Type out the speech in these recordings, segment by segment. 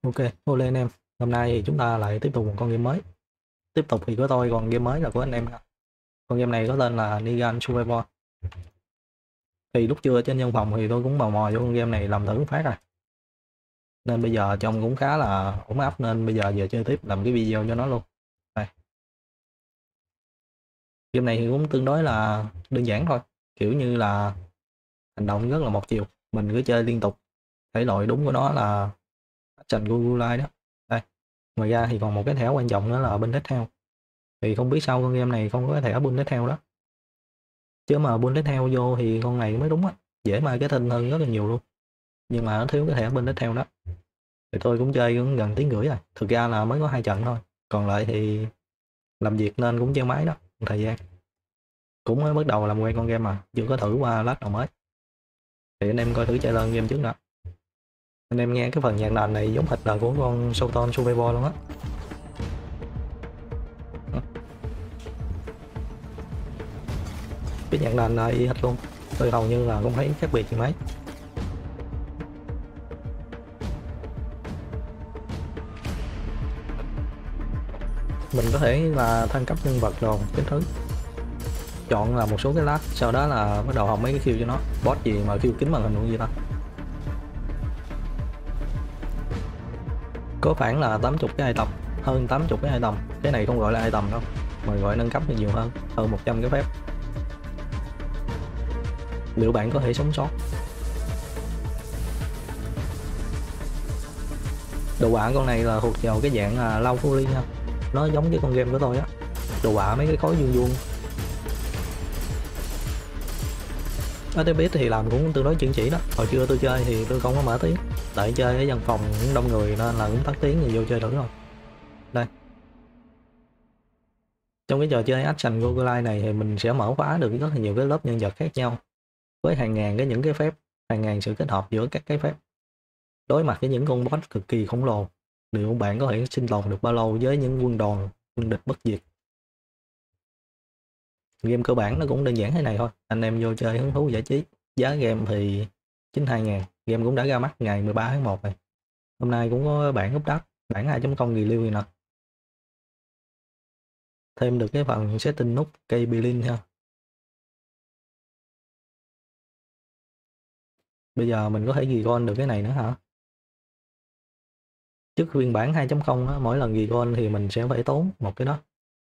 Ok, hello anh em. Hôm nay thì chúng ta lại tiếp tục một con game mới. Tiếp tục thì của tôi, còn game mới là của anh em ha. Con game này có tên là Negan Survivor. Thì lúc chưa trên văn phòng thì tôi cũng mò mò vô con game này làm thử một phát rồi. Nên bây giờ trông cũng khá là ổn áp, nên bây giờ về chơi tiếp, làm cái video cho nó luôn. Đây. Game này thì cũng tương đối là đơn giản thôi. Kiểu như là hành động rất là một chiều. Mình cứ chơi liên tục. Thể loại đúng của nó là action Gulai đó. Đây. Ngoài ra thì còn một cái thẻ quan trọng nữa là Bullet Hell. Thì không biết sao con game này không có cái thẻ Bullet Hell đó. Chứ mà Bullet Hell vô thì con này mới đúng á, dễ marketing hơn rất là nhiều luôn. Nhưng mà nó thiếu cái thẻ Bullet Hell đó. Thì tôi cũng chơi cũng gần tiếng rưỡi rồi. Thực ra là mới có 2 trận thôi. Còn lại thì làm việc nên cũng chơi máy đó, một thời gian. Cũng mới bắt đầu làm quen con game mà, chưa có thử qua lát nào mới. Thì anh em coi thử chơi lên game trước đã. Anh em nghe cái phần nhạc nền này giống hệt là của con Showtime Survivor luôn á. Cái nhạc nền này y hệt luôn. Tôi hầu như là không thấy khác biệt gì mấy. Mình có thể là thăng cấp nhân vật rồi cái thứ, chọn là một số cái lát, sau đó là bắt đầu học mấy cái khiêu cho nó. Boss gì mà khiêu kính màn hình luôn gì ta, có khoảng là 80 cái item, hơn 80 cái item. Cái này không gọi là item đâu mà gọi nâng cấp thì nhiều hơn 100 cái phép. Liệu bạn có thể sống sót? Đồ họa con này là thuộc vào cái dạng là lau foley ha, nó giống với con game của tôi á. Đồ họa mấy cái khối vuông vuông. FPS thì làm cũng tương đối chuẩn chỉ đó. Hồi xưa tôi chơi thì tôi không có mở tiếng, tại chơi ở văn phòng cũng đông người nên là cũng tắt tiếng thì vô chơi thử rồi. Đây, trong cái trò chơi Action Roguelike này thì mình sẽ mở khóa được rất là nhiều cái lớp nhân vật khác nhau, với hàng ngàn những cái phép, hàng ngàn sự kết hợp giữa các cái phép. Đối mặt với những con boss cực kỳ khổng lồ, liệu bạn có thể sinh tồn được bao lâu với những quân đoàn quân địch bất diệt? Game cơ bản nó cũng đơn giản thế này thôi, anh em vô chơi hứng thú giải trí. Giá game thì 92.000, game cũng đã ra mắt ngày 13 tháng 1 này. Hôm nay cũng có bản update, bản 2.0 review này nè. Thêm được cái phần setting nút cây Bilin ha. Bây giờ mình có thể ghi con được cái này nữa hả? Trước phiên bản 2.0 á, mỗi lần ghi con thì mình sẽ phải tốn một cái đó.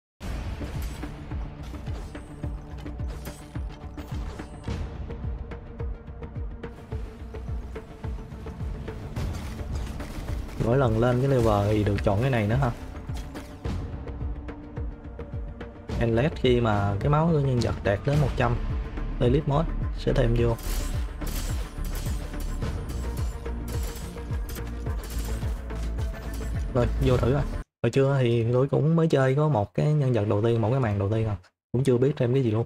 Mỗi lần lên cái level thì được chọn cái này nữa ha. Endless khi mà cái máu của nhân vật đạt đến 100, Elite Mode sẽ thêm vô. Rồi vô thử rồi. Hồi trưa thì tôi cũng mới chơi có một cái nhân vật đầu tiên, một cái màn đầu tiên à, cũng chưa biết thêm cái gì luôn.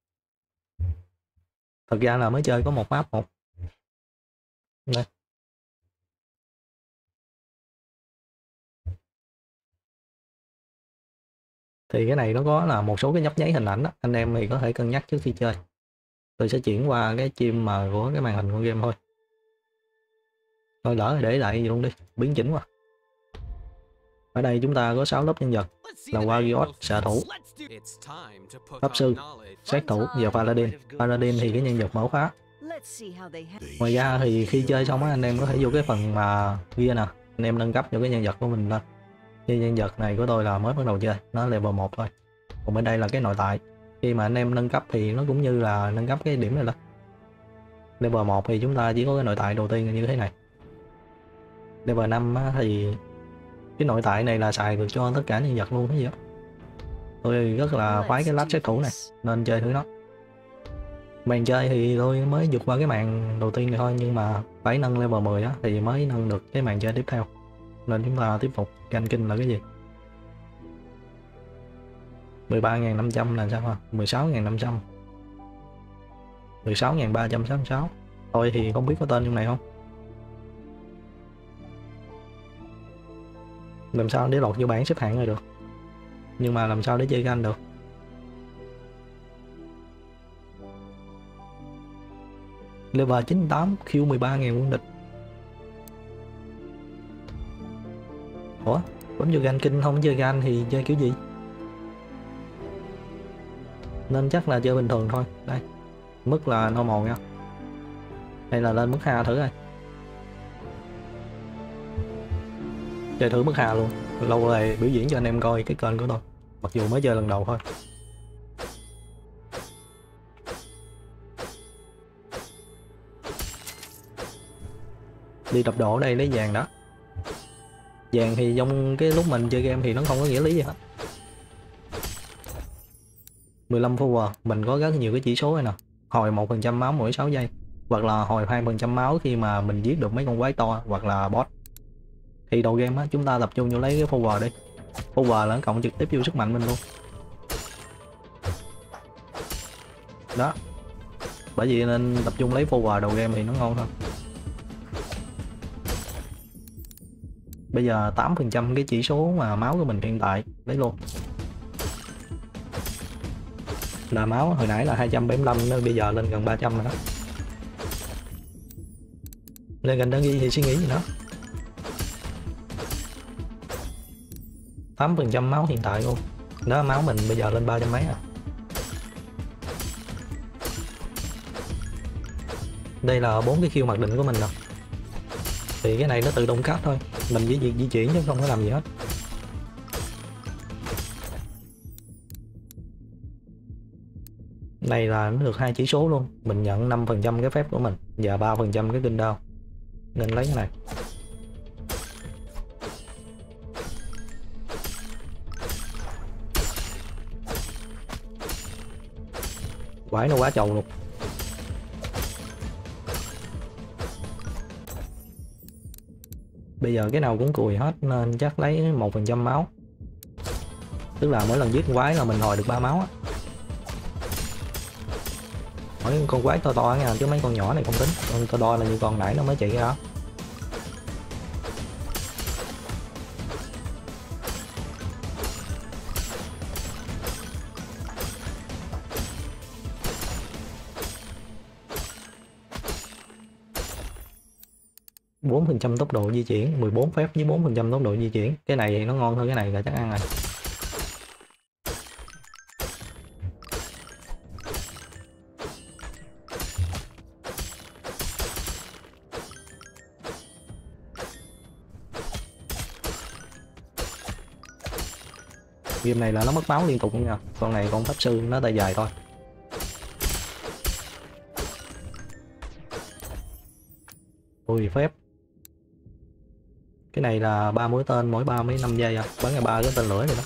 Thật ra là mới chơi có một map một. Đây. Thì cái này nó có là một số cái nhấp nháy hình ảnh đó, anh em thì có thể cân nhắc trước khi chơi. Tôi sẽ chuyển qua cái chim mà của cái màn hình con game thôi. Thôi lỡ để lại gì luôn đi, biến chỉnh qua. Ở đây chúng ta có 6 lớp nhân vật là Warrior, xạ thủ, pháp sư, sát thủ và Paladin. Paladin thì cái nhân vật mở khóa. Ngoài ra thì khi chơi xong á, anh em có thể vô cái phần mà kia nè, anh em nâng cấp cho cái nhân vật của mình lên. Như nhân vật này của tôi là mới bắt đầu chơi, nó level 1 thôi. Còn bên đây là cái nội tại. Khi mà anh em nâng cấp thì nó cũng như là nâng cấp cái điểm này đó. Level 1 thì chúng ta chỉ có cái nội tại đầu tiên như thế này. Level 5 á, thì cái nội tại này là xài được cho tất cả nhân vật luôn cái gì đó. Tôi rất là khoái cái lát sát thủ này nên chơi thử nó. Màn chơi thì tôi mới vượt qua cái màn đầu tiên này thôi, nhưng mà phải nâng level 10 á thì mới nâng được cái màn chơi tiếp theo. Nên chúng ta tiếp tục. Canh kinh là cái gì? 13.500 là sao hả? 16.500, 16.366. Thôi thì không biết có tên trong này không? Làm sao để lọt vô bảng xếp hạng này được? Nhưng mà làm sao để chơi canh được? Level 98, Q 13.000 quân địch. Ủa, bấm vô gan kinh không chơi gan thì chơi kiểu gì? Nên chắc là chơi bình thường thôi. Đây, mức là normal nha. Hay là lên mức H thử coi. Chơi thử mức H luôn. Lâu rồi biểu diễn cho anh em coi cái kênh của tôi. Mặc dù mới chơi lần đầu thôi. Đi tập độ ở đây lấy vàng đó. Vàng thì trong cái lúc mình chơi game thì nó không có nghĩa lý gì hết. 15 forward, mình có rất nhiều cái chỉ số này nè. Hồi 1% máu mỗi 6 giây. Hoặc là hồi 2% máu khi mà mình giết được mấy con quái to hoặc là boss. Thì đầu game á, chúng ta tập trung vô lấy cái forward đi. Forward là nó cộng trực tiếp vô sức mạnh mình luôn. Đó. Bởi vì nên tập trung lấy forward đầu game thì nó ngon hơn. Bây giờ 8% cái chỉ số mà máu của mình hiện tại lấy luôn. Là máu hồi nãy là 275 nên bây giờ lên gần 300 rồi đó. Lên gần đơn ghi thì suy nghĩ gì nữa. 8% máu hiện tại luôn. Đó, máu mình bây giờ lên 300 mấy à. Đây là 4 cái khiêu mặc định của mình nè. Thì cái này nó tự động cắt thôi. Mình chỉ việc di chuyển chứ không có làm gì hết. Này là nó được 2 chỉ số luôn. Mình nhận 5% cái phép của mình và 3% cái kinh đao. Nên lấy cái này. Quái nó quá trầu luôn. Bây giờ cái nào cũng cùi hết nên chắc lấy 1% máu. Tức là mỗi lần giết quái là mình hồi được 3 máu á. Mỗi con quái to to nha, chứ mấy con nhỏ này không tính. Con to to là như con nãy nó mới chạy ra. Bốn phần trăm tốc độ di chuyển, 14 phép với 4% tốc độ di chuyển. Cái này thì nó ngon hơn cái này là chắc ăn rồi. Game này là nó mất máu liên tục nha. Con này con pháp sư nó tay dài thôi. Ui phép. Cái này là 3 mũi tên mỗi 35 giây à. Bắn ra 3 cái tên lửa rồi đó.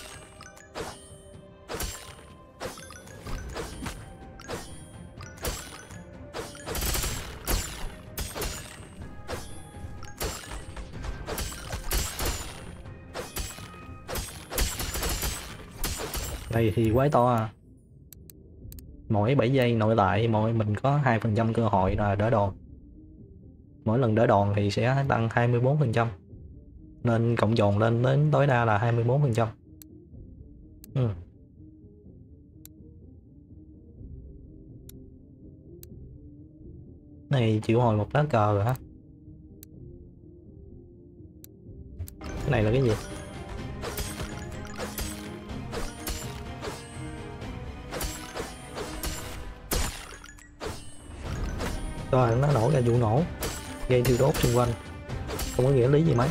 Đây thì quái to à. Mỗi 7 giây nội tại mình có 2% cơ hội là đỡ đòn. Mỗi lần đỡ đòn thì sẽ tăng 24%. Nên cộng dồn lên đến tối đa là 24%. Này chịu hồi một lá cờ rồi hả? Cái này là cái gì? Rồi nó nổ ra vụ nổ gây thiêu đốt xung quanh, không có nghĩa lý gì mấy.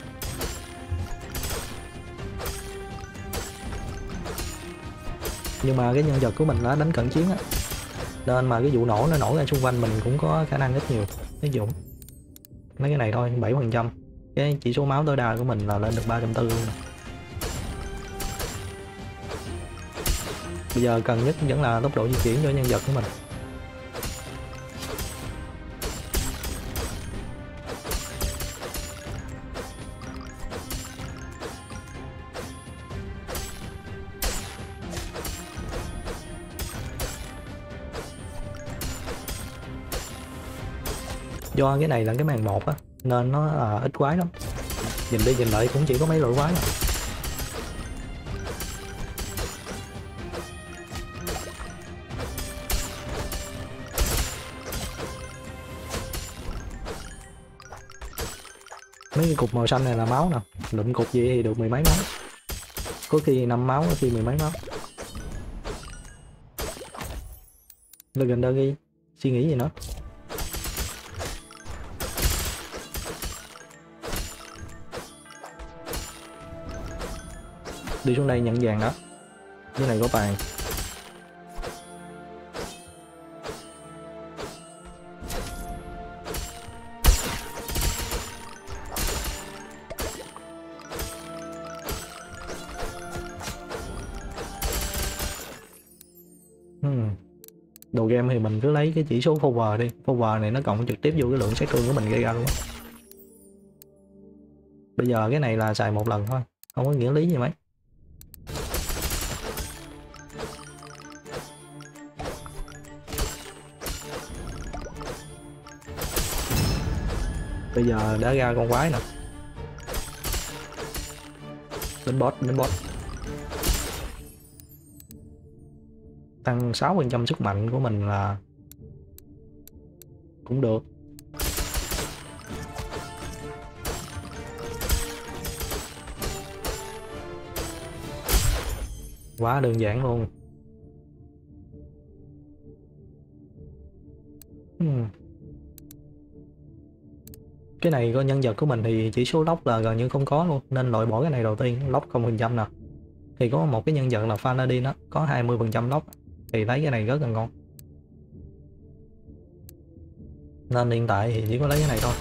Nhưng mà cái nhân vật của mình đã đánh cận chiến á, nên mà cái vụ nổ nó nổ ra xung quanh mình cũng có khả năng ít nhiều. Ví dụ mấy cái này thôi 7%. Cái chỉ số máu tối đa của mình là lên được 340 luôn nè. Bây giờ cần nhất vẫn là tốc độ di chuyển cho nhân vật của mình. Do cái này là cái màn 1 á nên nó ít quái lắm. Nhìn đi nhìn lại cũng chỉ có mấy loại quái à. Mấy cái cục màu xanh này là máu nè, lụm cục gì thì được 10 mấy máu, có khi 5 máu, có khi 10 mấy máu. Legendary suy nghĩ gì nữa. Đi xuống đây nhận vàng đó, cái này có vàng. Đồ game thì mình cứ lấy cái chỉ số forward đi, forward này nó cộng trực tiếp vô cái lượng sát thương của mình gây ra luôn á. Bây giờ cái này là xài một lần thôi, không có nghĩa lý gì mấy. Bây giờ đã ra con quái nè, đến boss. Tăng 6% sức mạnh của mình là cũng được. Quá đơn giản luôn. Cái này có nhân vật của mình thì chỉ số lốc là gần như không có luôn, nên loại bỏ cái này đầu tiên. Lốc 0% nè, thì có một cái nhân vật là Paladin đó, có 20% lốc, thì lấy cái này rất là ngon. Nên hiện tại thì chỉ có lấy cái này thôi.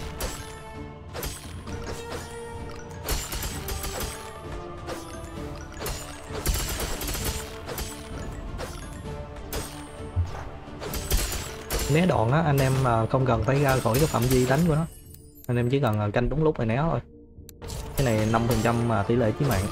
Né đòn á, anh em không cần phải ra khỏi cái phạm vi đánh của nó, anh em chỉ cần canh đúng lúc rồi né thôi. Cái này 5% mà tỷ lệ chí mạng.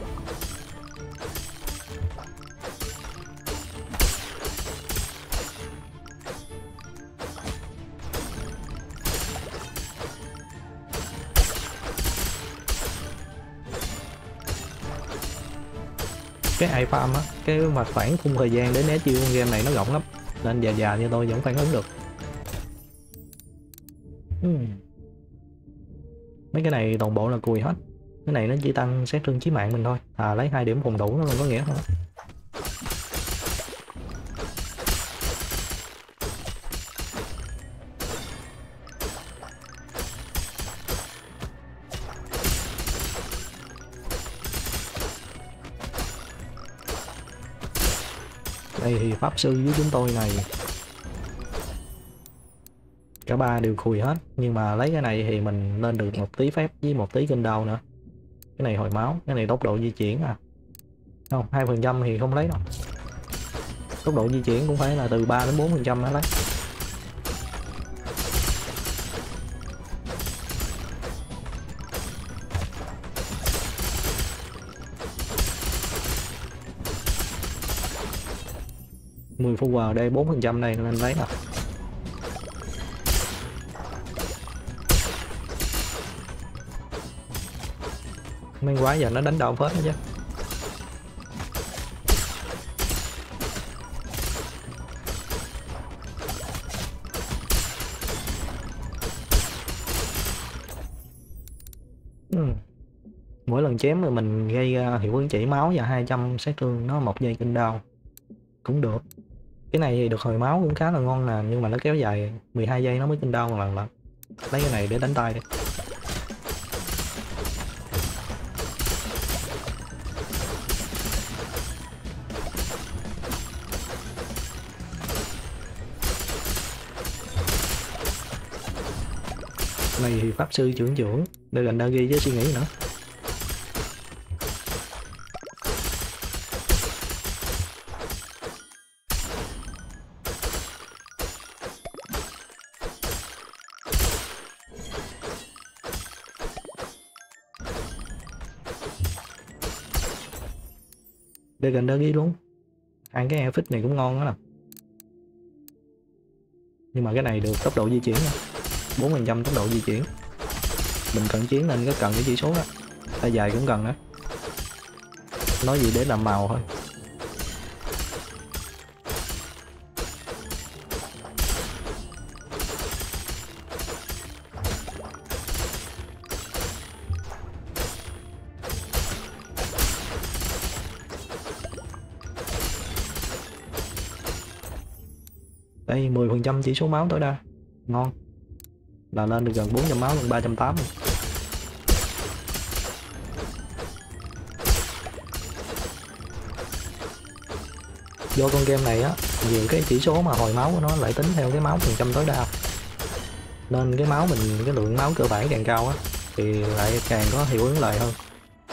Cái ai farm á, cái mặt khoảng khung thời gian để né chiêu con game này nó rộng lắm, nên già như tôi vẫn phản ứng được. Mấy cái này toàn bộ là cùi hết. Cái này nó chỉ tăng sát thương chí mạng mình thôi, lấy 2 điểm phòng thủ nó còn có nghĩa thôi. Đây thì pháp sư với chúng tôi này cả ba đều khùi hết, nhưng mà lấy cái này thì mình lên được một tí phép với một tí kinh đau nữa. Cái này hồi máu, cái này tốc độ di chuyển không, 2% thì không lấy đâu. Tốc độ di chuyển cũng phải là từ 3 đến 4% mới lấy. Mười forward đây 4% này nên lấy nè. Mấy quái giờ nó đánh đau phết đó chứ. Mỗi lần chém thì mình gây ra hiệu ứng chảy máu và 200 sát thương, nó 1 giây kinh đau cũng được. Cái này thì được hồi máu cũng khá là ngon nè, nhưng mà nó kéo dài 12 giây nó mới kinh đau một lần. Lấy cái này để đánh tay đi. Này thì pháp sư trưởng để gần đa ghi chứ suy nghĩ nữa. Để gần đa ghi luôn. Ăn cái outfit này cũng ngon đó nè. Nhưng mà cái này được tốc độ di chuyển 4% tốc độ di chuyển. Mình cận chiến nên có cần cái chỉ số đó. Tay dài cũng cần đó. Nói gì để làm màu thôi. Đây 10% chỉ số máu tối đa. Ngon. Là lên được gần 400 máu, gần 380. Do con game này á, nhiều cái chỉ số mà hồi máu của nó lại tính theo cái máu phần trăm tối đa. Nên cái máu mình, cái lượng máu cơ bản càng cao á thì lại càng có hiệu ứng lời hơn.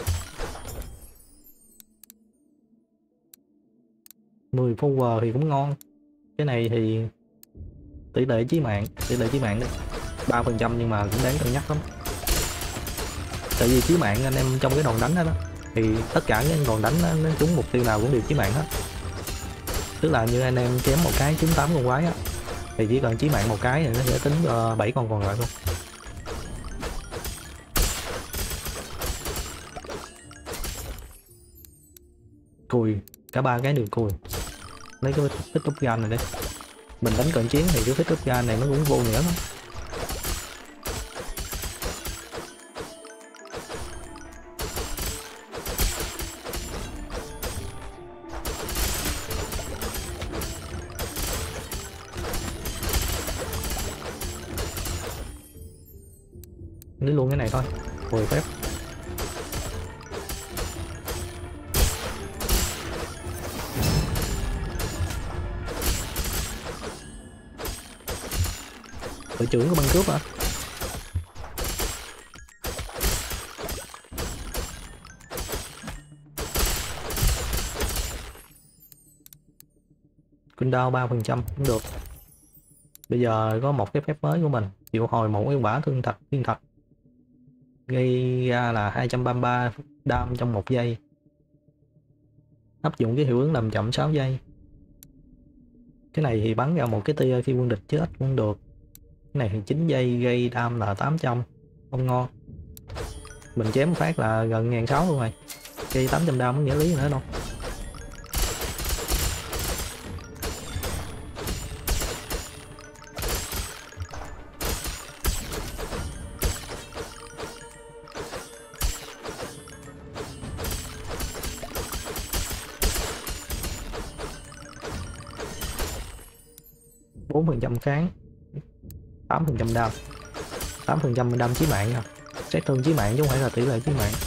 10 power thì cũng ngon. Cái này thì tỷ lệ chí mạng đi 3% nhưng mà cũng đáng cân nhắc lắm. Tại vì chí mạng anh em trong cái đòn đánh đó, thì tất cả cái đòn đánh đó, nó trúng mục tiêu nào cũng đều chí mạng hết. Tức là như anh em chém một cái trúng 8 con quái á, thì chỉ cần chí mạng một cái thì nó sẽ tính 7 con còn lại luôn. Cùi, cả ba cái đều cùi. Lấy cái pick up gun này đi. Mình đánh cận chiến thì cái pick up gun này nó cũng vô nghĩa lắm. Lấy luôn cái này thôi, hồi phép. Đội trưởng của băng cướp hả? Cooldown 3% cũng được. Bây giờ có một cái phép mới của mình, triệu hồi một cái quả thiên thạch gây ra là 233 đam trong 1 giây, áp dụng cái hiệu ứng làm chậm 6 giây. Cái này thì bắn ra một cái tia khi quân địch chết cũng được. Cái này thì 9 giây gây đam là 800, không ngon. Mình chém phát là gần 1600 luôn rồi, gây 800 đam có nghĩa lý nữa đâu. Phần trăm kháng, 8% đam, 8% đam chí mạng nha. Xét thương chí mạng chứ không phải là tỷ lệ chí mạng.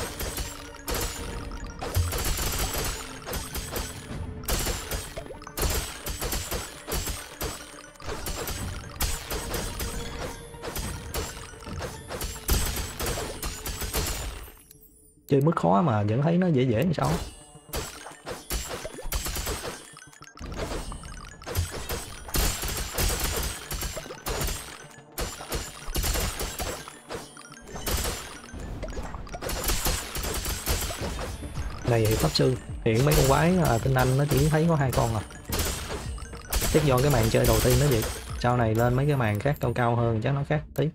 Chơi mức khó mà vẫn thấy nó dễ dễ làm sao. Này thì pháp sư, hiện mấy con quái tinh anh nó chỉ thấy có 2 con à. Chắc do cái màn chơi đầu tiên nó vậy. Sau này lên mấy cái màn khác cao cao hơn chắc nó khác tí.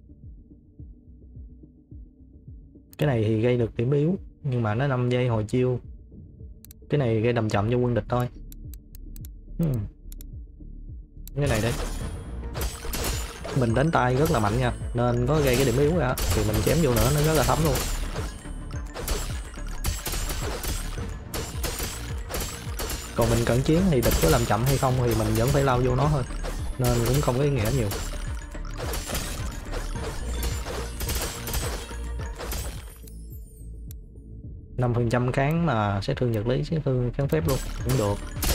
Cái này thì gây được điểm yếu nhưng mà nó 5 giây hồi chiêu. Cái này gây đầm chậm cho quân địch thôi. Cái này đấy, mình đánh tay rất là mạnh nha, nên có gây cái điểm yếu ra thì mình chém vô nữa nó rất là thấm luôn. Còn mình cận chiến thì địch có làm chậm hay không thì mình vẫn phải lao vô nó thôi, nên cũng không có ý nghĩa nhiều. Năm phần trăm kháng mà sát thương vật lý, sát thương kháng phép luôn cũng được.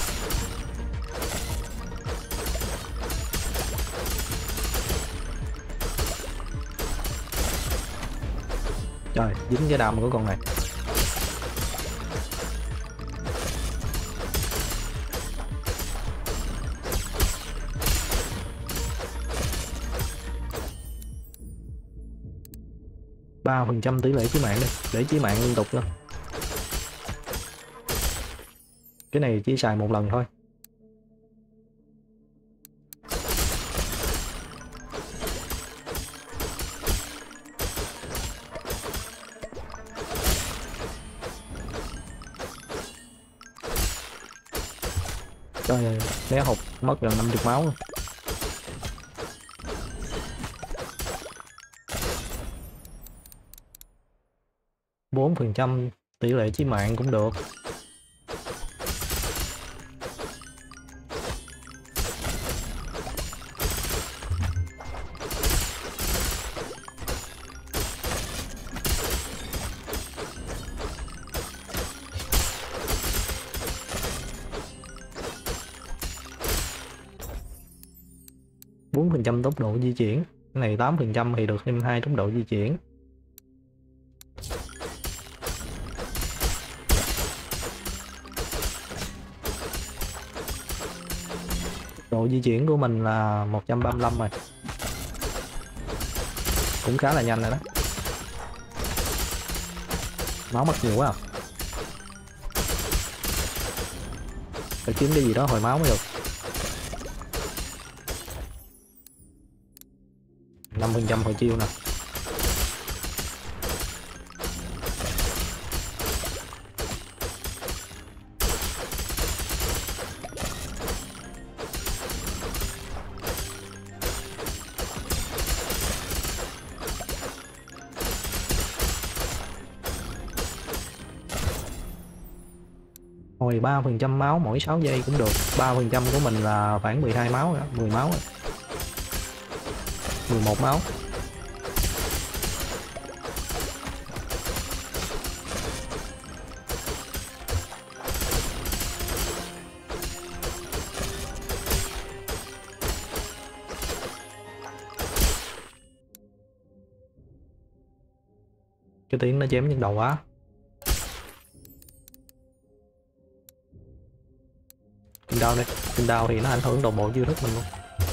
Trời, dính cái đam của con này. Ba phần trăm tỷ lệ chí mạng đi, để chí mạng liên tục luôn. Cái này chỉ xài một lần thôi. Trời ơi, né hụt mất gần 50 máu luôn. Bốn phần trăm tỷ lệ chí mạng cũng được. 4% tốc độ di chuyển. Cái này 8% thì được thêm 2 tốc độ di chuyển. Độ di chuyển của mình là 135 rồi. Cũng khá là nhanh rồi đó. Máu mất nhiều quá à. Phải kiếm cái gì đó hồi máu mới được. 5% hồi chiêu nè. Hồi 3% máu mỗi 6 giây cũng được. 3% của mình là khoảng 12 máu rồi đó, 10 máu rồi. 11 máu. Cái tiếng nó chém nhức đầu quá. Kinh đao đây, kinh đao thì nó ảnh hưởng đồng bộ chiêu thức mình luôn.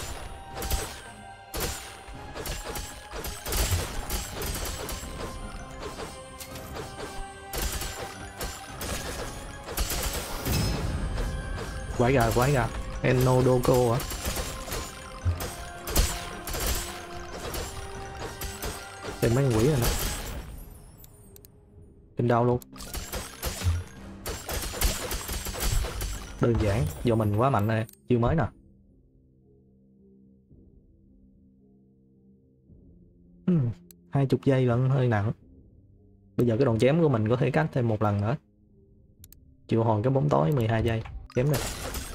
Quái gà Enodoko hả? Tìm mấy con quỷ rồi nè. Kinh đao luôn. Đơn giản, do mình quá mạnh này, chiêu mới nè. 20 giây lận hơi nặng. Bây giờ cái đòn chém của mình có thể cắt thêm một lần nữa. Triệu hồi cái bóng tối 12 giây. Chém này.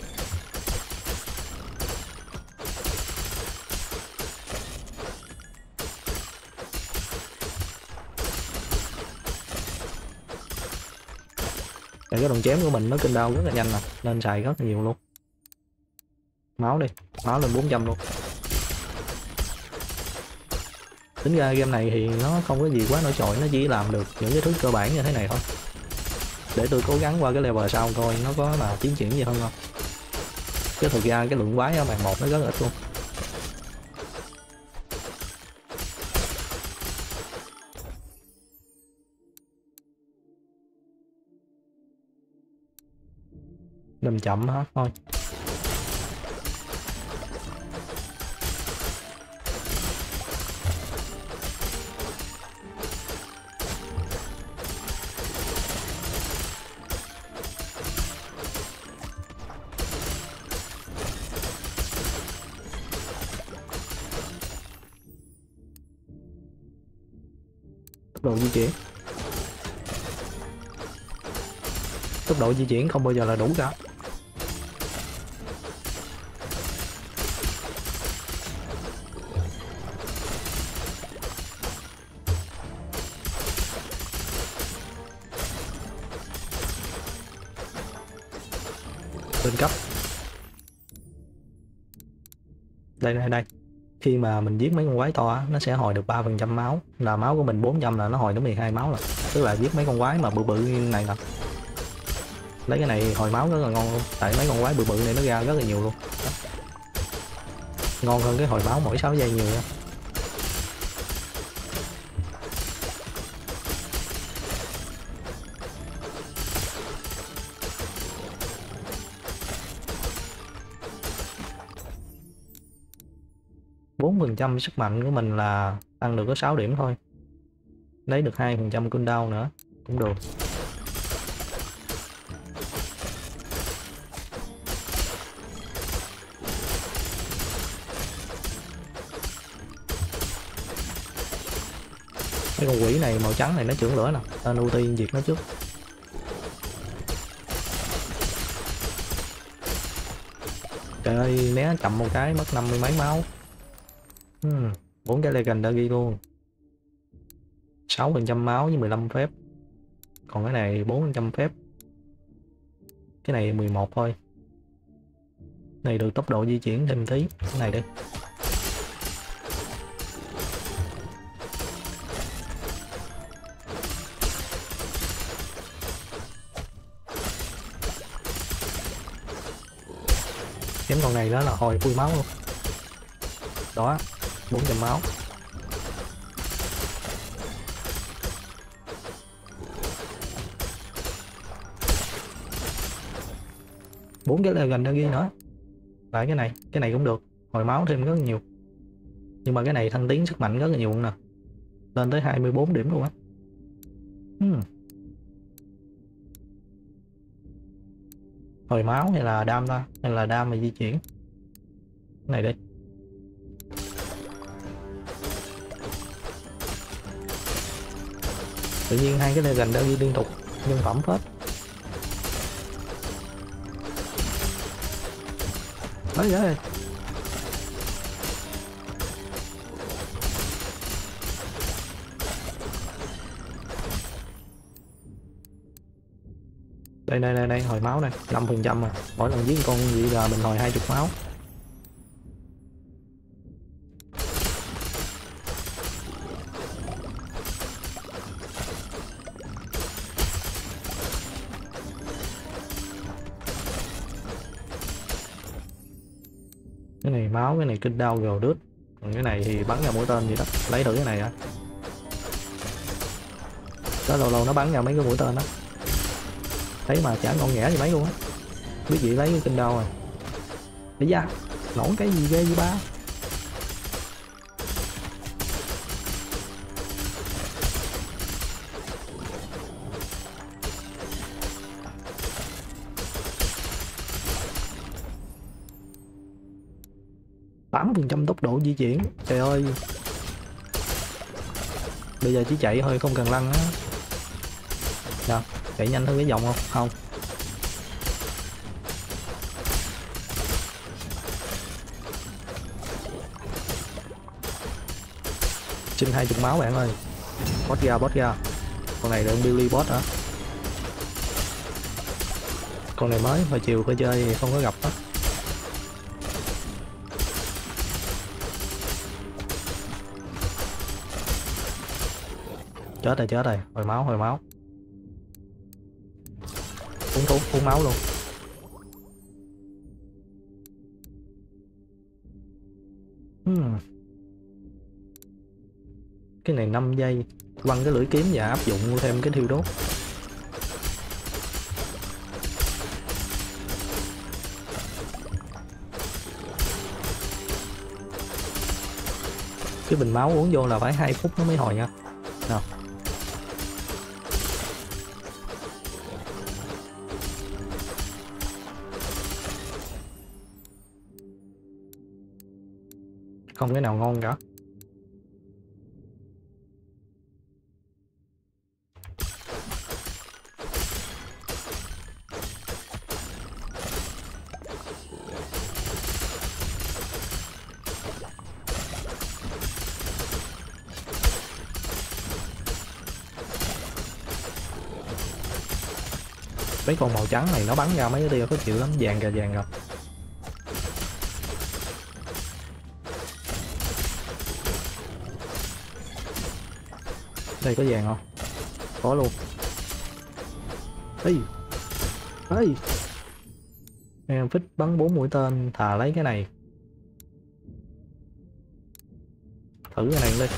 Cái đòn chém của mình nó kinh đau rất là nhanh nè, nên xài rất là nhiều luôn. Máu đi, máu lên 400 luôn. Tính ra game này thì nó không có gì quá nổi trội, nó chỉ làm được những cái thứ cơ bản như thế này thôi. Để tôi cố gắng qua cái level sau coi nó có là tiến triển gì hơn không. Chứ thực ra cái lượng quái ở màn 1 nó rất là ít luôn. Đâm chậm hết thôi. Tốc độ di chuyển. Tốc độ di chuyển không bao giờ là đủ cả. Lên cấp. Đây. Khi mà mình giết mấy con quái to nó sẽ hồi được 3% máu. Là máu của mình 400 là nó hồi đến 12 máu rồi. Tức là giết mấy con quái mà bự bự như này nè. Lấy cái này hồi máu rất là ngon luôn. Tại mấy con quái bự bự này nó ra rất là nhiều luôn. Đó. Ngon hơn cái hồi máu mỗi 6 giây nhiều nha. % sức mạnh của mình là tăng được có 6 điểm thôi. Lấy được 2% cooldown nữa cũng được. Cái con quỷ này màu trắng này nó chưởng lửa nè, nên ưu tiên diệt nó trước. Trời ơi, né chậm một cái mất 50 mấy máu. 4 cái legendary luôn. 6% máu với 15 phép. Còn cái này 4% phép. Cái này 11 thôi. Này được tốc độ di chuyển thêm tí. Cái này đi. Chém con này đó là hồi phui máu luôn. Đó, 400 máu. Bốn cái là gần đó ghi nữa. Lại cái này cũng được, hồi máu thêm rất là nhiều. Nhưng mà cái này thăng tiến sức mạnh rất là nhiều nè, lên tới 24 điểm luôn á. Hồi máu hay là đam ta, hay là đam mà di chuyển. Cái này đi. Tự nhiên hai cái này gần đó ghi liên tục nhân phẩm hết. Đấy rồi. Đây hồi máu này 5% à, mỗi lần giết con gì là mình hồi 20 máu. Cái này máu, cái này kinh đau gồ đứt, còn cái này thì bắn ra mũi tên gì đó. Lấy thử cái này á, đó lâu lâu nó bắn ra mấy cái mũi tên đó, thấy mà chả ngon nghẻ gì mấy luôn á. Biết gì lấy cái kinh đau rồi. Để ra nổ cái gì ghê vậy ba. %, tốc độ di chuyển, trời ơi. Bây giờ chỉ chạy thôi, không cần lăn á. Nào, chạy nhanh hơn cái vòng không? Không. Xin 20 máu bạn ơi. Boss ra. Con này là Billy boss hả? Con này mới, hồi chiều phải chơi không có gặp á. Chết rồi, hồi máu. Uống máu luôn. Cái này 5 giây, quăng cái lưỡi kiếm và áp dụng thêm cái thiêu đốt. Cái bình máu uống vô là phải 2 phút nó mới hồi nha. Nào. Không cái nào ngon cả. Mấy con màu trắng này nó bắn ra mấy cái tia khó chịu lắm, vàng rồi. Đây có vàng không? Có luôn. Ê em phích bắn 4 mũi tên, thà lấy cái này. Thử cái này đi.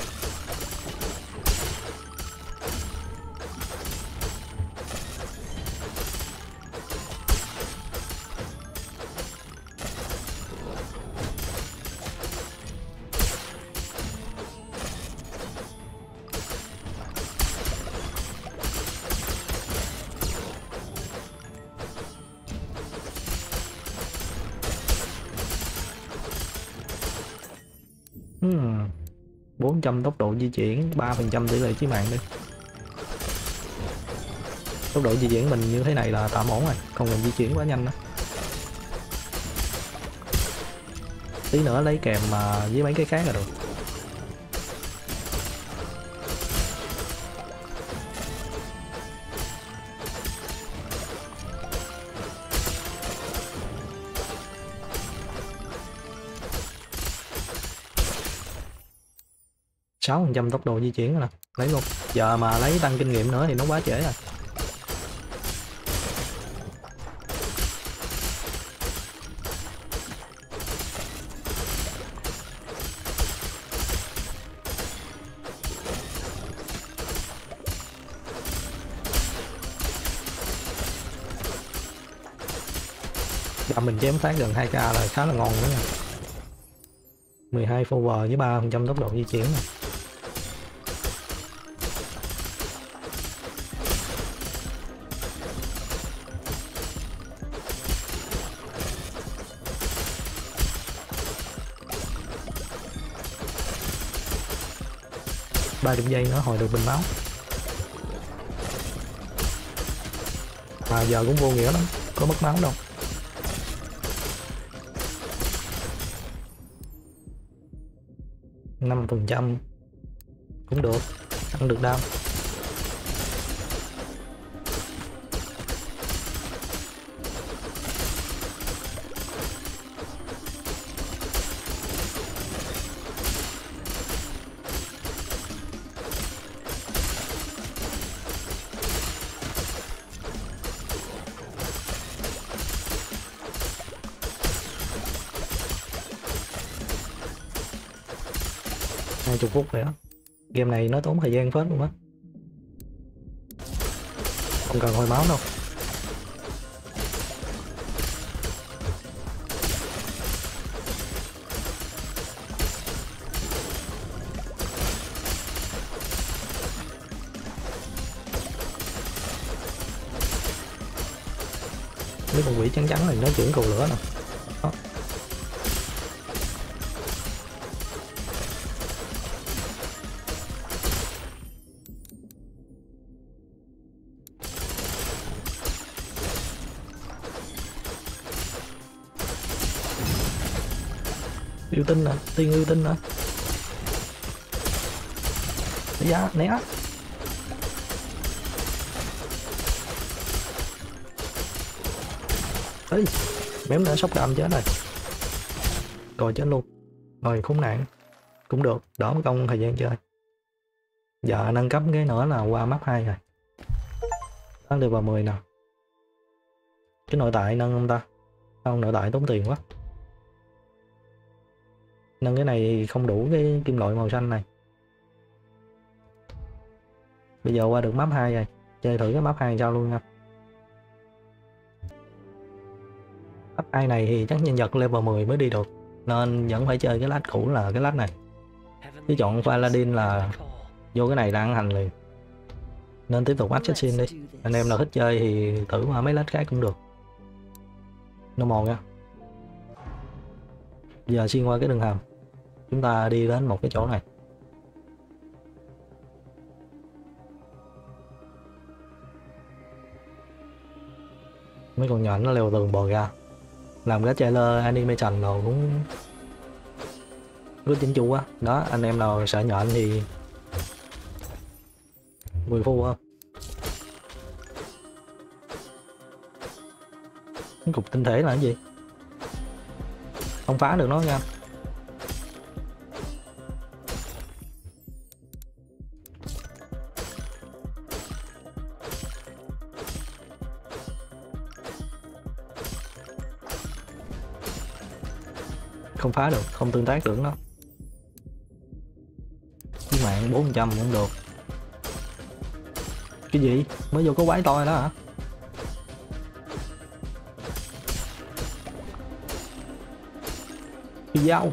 Hmm. 400 tốc độ di chuyển, 3% tỷ lệ chí mạng đi. Tốc độ di chuyển mình như thế này là tạm ổn rồi, không cần di chuyển quá nhanh nữa. Tí nữa lấy kèm với mấy cái khác là được. %, tốc độ di chuyển rồi nè, lấy luôn. Giờ mà lấy tăng kinh nghiệm nữa thì nó quá trễ rồi. đâm mình chém phát gần 2k là khá là ngon đó nha. 12 forward với 3% tốc độ di chuyển này. Ba điểm giây nữa hồi được bình máu. Mà giờ cũng vô nghĩa lắm, có mất máu đâu. Năm phần trăm cũng được, ăn được đau. Chục phút rồi đó. Game này nó tốn thời gian phết luôn á. Không cần hồi máu đâu. Mấy con quỷ trắng trắng này nó chuyển cầu lửa nè. Đó. Yêu tinh nè, tiên yêu tinh nè. Giá né. Ê, mém đã sốc đam chết rồi. Rồi chết luôn. Rồi khốn nạn. Cũng được, đỡ mất công thời gian chơi. Giờ nâng cấp cái nữa là qua map 2 rồi. Đó level 10 nè. Cái nội tại nâng không ta? Không, nội tại tốn tiền quá. Nâng cái này không đủ cái kim loại màu xanh này. Bây giờ qua được map 2 rồi. Chơi thử cái map 2 sao luôn nha. Map 2 này thì chắc nhân vật level 10 mới đi được. Nên vẫn phải chơi cái lát cũ là cái lát này. Chứ chọn Paladin là vô cái này là ăn hành liền. Nên tiếp tục Assassin đi. Anh em nào thích chơi thì thử qua mấy lát khác cũng được. Normal nha. Giờ xuyên qua cái đường hầm. Chúng ta đi đến một cái chỗ này. Mấy con nhỏ nó leo tường bò ra. Làm cái trailer animation rồi cũng rất chỉnh chu á. Đó, anh em nào sợ nhện thì 10 phu không. Cái cục tinh thể là cái gì? Không phá được nó nha. Không phá được, không tương tác được nó. Với mạng 400 cũng được. Cái gì? Mới vô có quái to đó hả? Cái dao.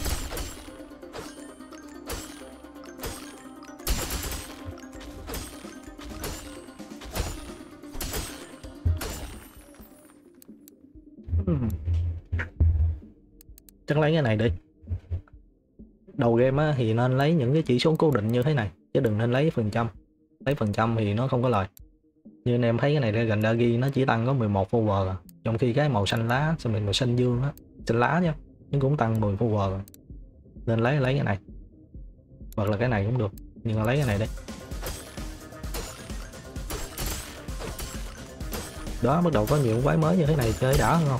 Chắc lấy cái này đi. Đầu game á, thì nên lấy những cái chỉ số cố định như thế này, chứ đừng nên lấy phần trăm. Lấy phần trăm thì nó không có lời. Như anh em thấy cái này gần Dagi nó chỉ tăng có 11 forward à. Trong khi cái màu xanh lá, xong mình màu xanh dương á, xanh lá nha, nó cũng tăng 10 forward rồi. Nên lấy cái này. Hoặc là cái này cũng được, nhưng mà lấy cái này đi. Đó, bắt đầu có nhiều quái mới như thế này chơi đã hơn không?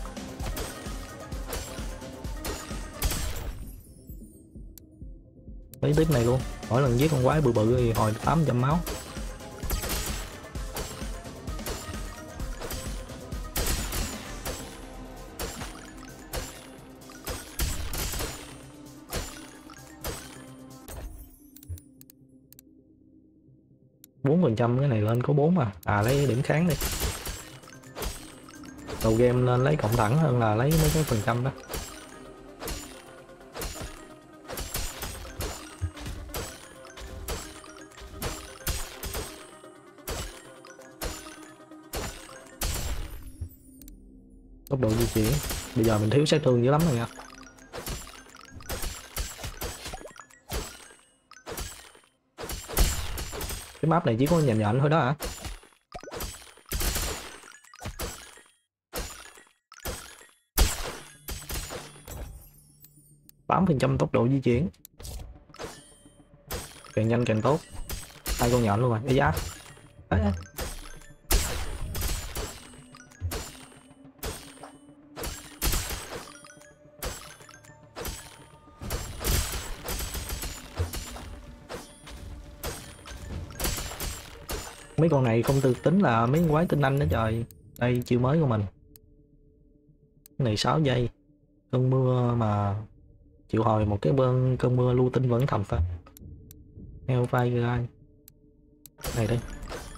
Lấy tiếp này luôn, mỗi lần giết con quái bự bự thì hồi 800 máu. Phần trăm cái này lên có 4 à. À lấy điểm kháng đi. đầu game nên lấy cộng thẳng hơn là lấy mấy cái phần trăm đó. Tốc độ di chuyển bây giờ mình thiếu sát thương dữ lắm rồi nha. Cái map này chỉ có nhện nhện thôi đó hả? %, tốc độ di chuyển càng nhanh càng tốt. Hai con nhện luôn rồi. Ây da. Mấy con này không được tính là mấy quái tinh anh đó trời. Đây chiêu mới của mình. Cái này 6 giây. Cơn mưa mà chịu hồi một cái cơn mưa lưu tinh vẫn thầm phá. Hellfire gai. Này đây.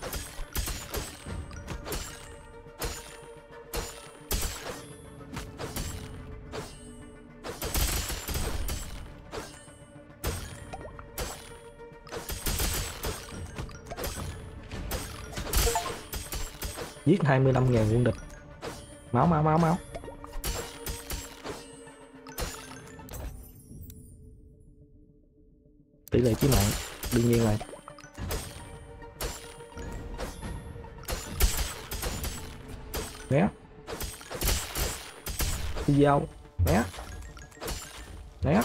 Giết 25.000 quân địch. Máu máu máu máu. Tỷ lệ chí mạng đương nhiên rồi. Né. Đi dao. Né. Né.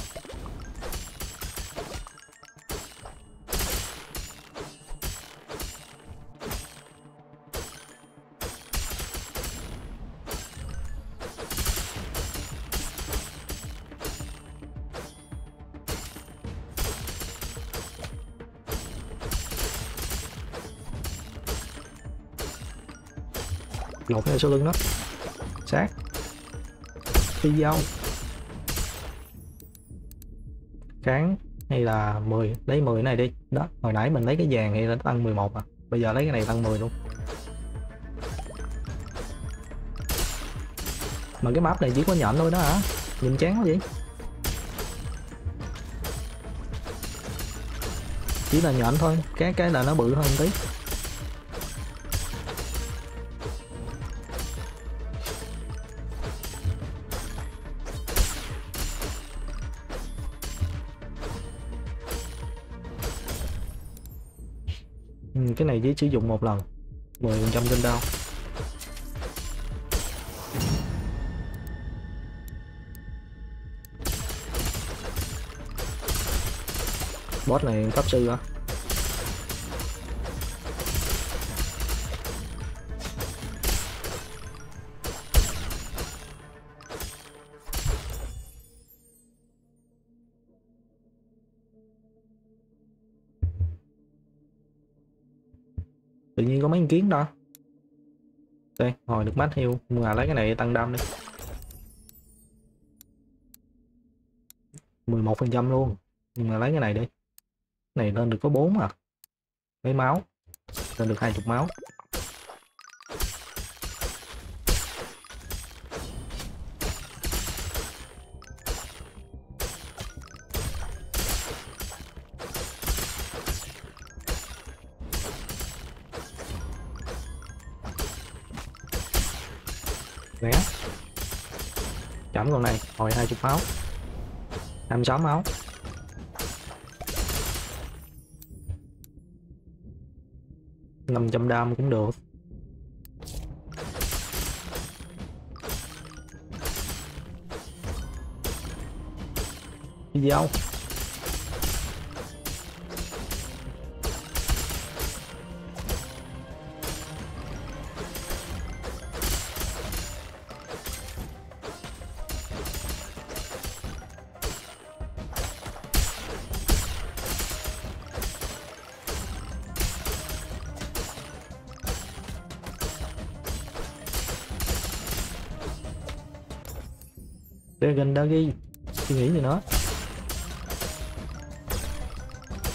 Lột ngay sau lưng đó. Sát. Đi dao. Kháng hay là 10, lấy 10 này đi. Đó, hồi nãy mình lấy cái vàng thì nó tăng 11 à. Bây giờ lấy cái này tăng 10 luôn. Mà cái map này chỉ có nhện thôi đó hả? Nhìn chán quá vậy. Chỉ là nhện thôi, cái là nó bự hơn tí. Cái này chỉ sử dụng một lần 10% trên đao. Boss này pháp sư hả? Tự nhiên có mấy con kiến đó. Đây, hồi được mát hiêu, nhưng mà lấy cái này tăng đam đi. 11% luôn. Nhưng mà lấy cái này đi. Cái này lên được có 4 à. Lấy máu. Lên được 20 máu. Né. Chạm con này, hồi 20 máu. 26 máu. $500 đam cũng được. Đi dao. Dragon đã ghi. Suy nghĩ gì nữa.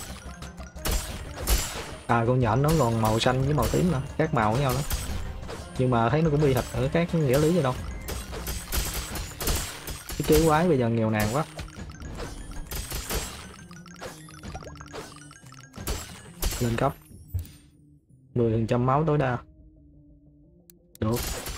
À con nhện nó còn màu xanh với màu tím nữa, các màu với nhau đó. Nhưng mà thấy nó cũng y hệt ở các nghĩa lý gì đâu. Cái kế quái bây giờ nghèo nàn quá. Lên cấp 10% máu tối đa. Được.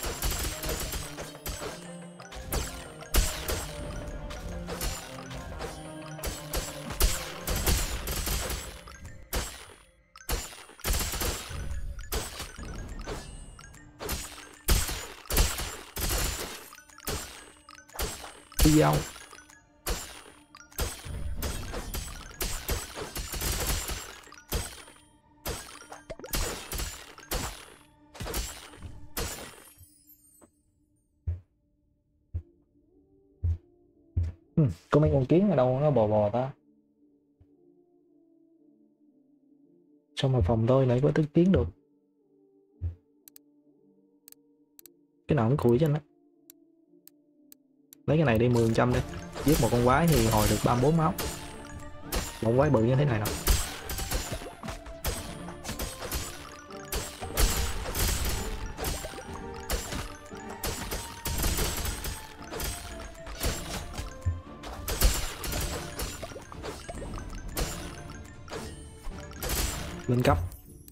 Đi dao. Có mấy con kiến ở đâu nó bò bò ta. Sao mà phòng tôi lại có tức kiến được. Cái nào cũng cùi chứ nó. Lấy cái này đi 10% đi. Giết một con quái thì hồi được 34 máu. Một quái bự như thế này nè. Lên cấp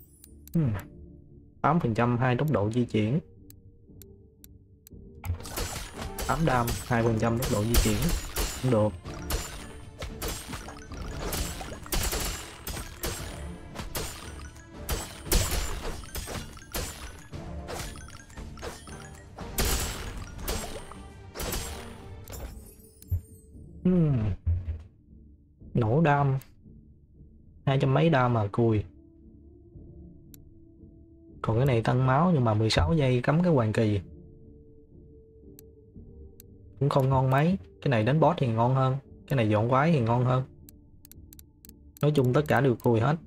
8% 2 tốc độ di chuyển, 8 đam 2% tốc độ di chuyển cũng được. Nổ đam 200 mấy đam mà cùi. Còn cái này tăng máu nhưng mà 16 giây cắm cái hoàng kỳ cũng không ngon mấy. Cái này đánh boss thì ngon hơn, cái này dọn quái thì ngon hơn. Nói chung tất cả đều cùi hết.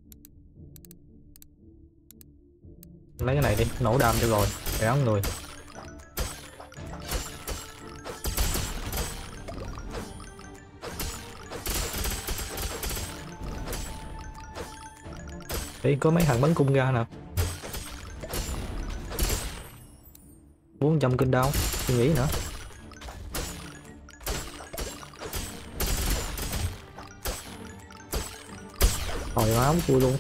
Lấy cái này đi, nổ đam cho rồi, rẻ người. Đây có mấy thằng bắn cung ra nè. 400 kinh đau, suy nghĩ nữa. Hồi máu cua luôn.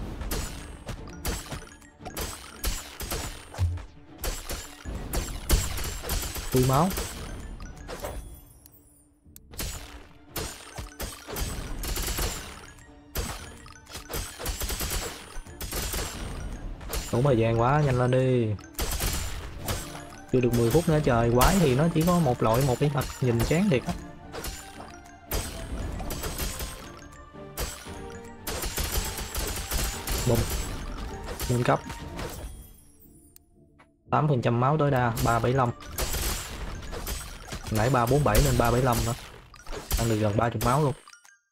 Cui máu. Đủ thời gian quá, nhanh lên đi. Chưa được 10 phút nữa trời. Quái thì nó chỉ có một loại một cái thật, nhìn chán thiệt á. Bùm. Nâng cấp 8% máu tối đa 375. Nãy 347 nên 375 nữa. Ăn được gần 30 máu luôn.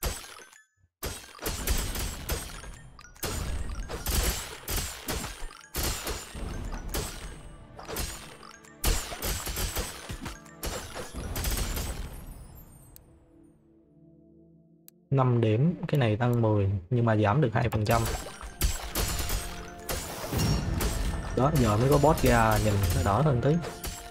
$5 điểm, cái này tăng 10 nhưng mà giảm được 2%. Đó giờ mới có boss ra nhìn nó đỡ hơn tí.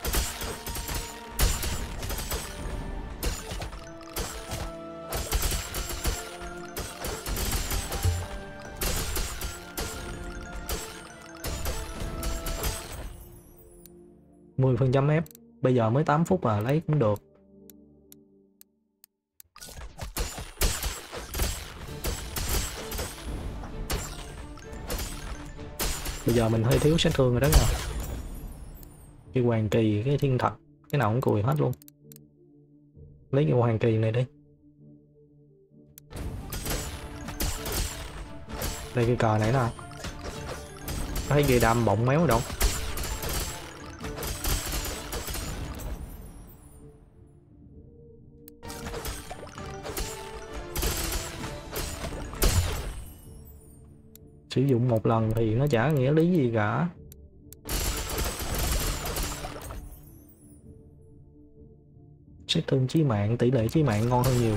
%, bây giờ mới 8 phút mà lấy cũng được. Bây giờ mình hơi thiếu sát thương rồi đó nha. Cái hoàng kỳ, cái thiên thạch, cái nào cũng cùi hết luôn. Lấy cái hoàng kỳ này đi. Đây cái cờ này nè. Thấy ghi đam bọng méo rồi đâu. Sử dụng một lần thì nó chả nghĩa lý gì cả. Sát thương chí mạng, tỷ lệ chí mạng ngon hơn nhiều.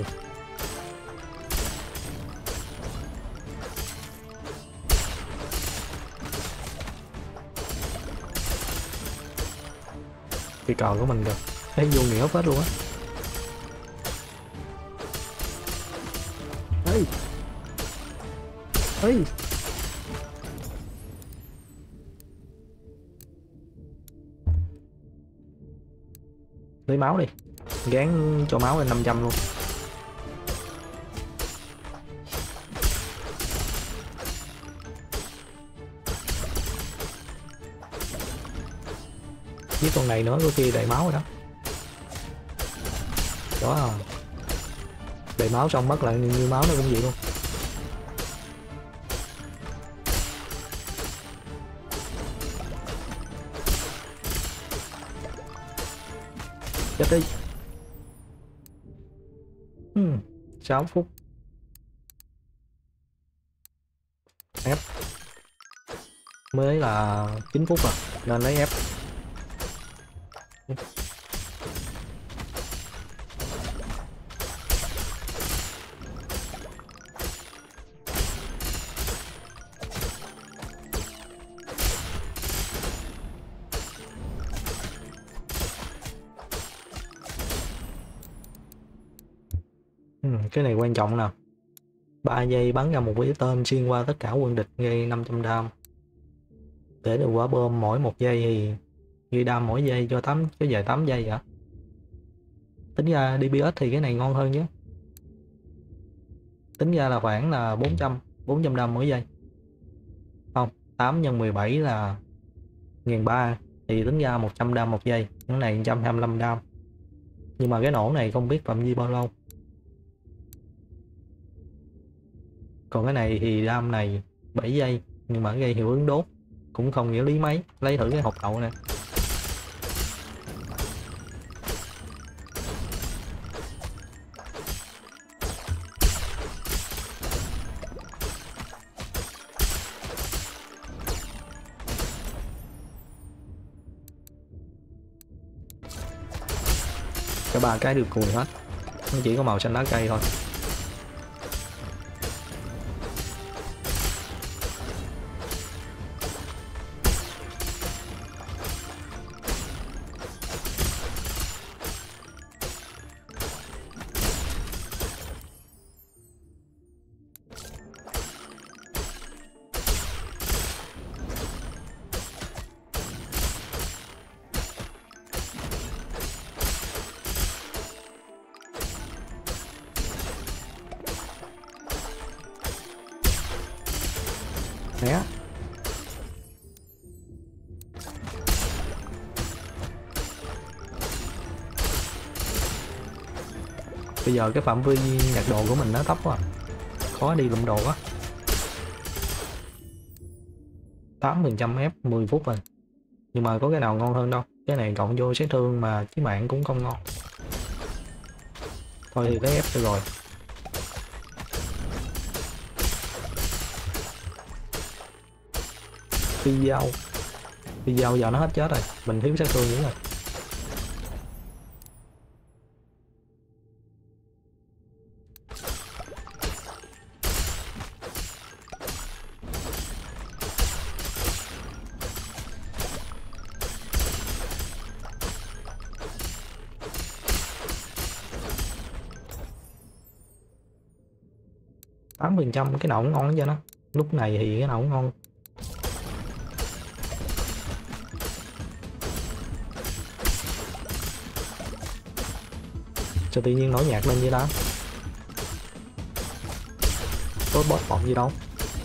cái cờ của mình rồi, thấy vô nghĩa hết luôn á. Ê ê, lấy máu đi, gán cho máu lên 500 luôn. Với con này nữa có khi đầy máu rồi đó. Đó, đầy máu xong mất lại như máu nó cũng vậy luôn. Chết đi. 6 phút. Ép mới là 9 phút rồi nên lấy ép. Cái này quan trọng nè. 3 giây bắn ra một mũi tên xuyên qua tất cả quân địch gây 500 đam. Để được quả bom mỗi 1 giây thì ghi đam mỗi giây cho dài 8 giây hả? Tính ra DPS thì cái này ngon hơn chứ. Tính ra là khoảng là 400 đam mỗi giây. Không, 8 nhân 17 là 1300 thì tính ra 100 đam một giây. Cái này 125 đam. Nhưng mà cái nổ này không biết phạm vi bao lâu. Còn cái này thì đam này 7 giây nhưng mà gây hiệu ứng đốt cũng không nghĩa lý mấy. Lấy thử cái hộp đậu nè. Cả 3 cái được cùi hết, nó chỉ có màu xanh lá cây thôi. Né. Bây giờ cái phạm vi nhặt đồ của mình nó thấp quá, khó đi lụm đồ quá. 8% ép 10 phút rồi. Nhưng mà có cái nào ngon hơn đâu. Cái này cộng vô sát thương mà chí mạng cũng không ngon. Thôi thì lấy ép được rồi. Phi dao giờ nó hết chết rồi, mình thiếu sát thương nữa rồi. Tám phần trăm cái nào cũng ngon cho nó. Lúc này thì cái nào cũng ngon. Cho tự nhiên nổi nhạc lên như đó. Có boss bọng gì đâu.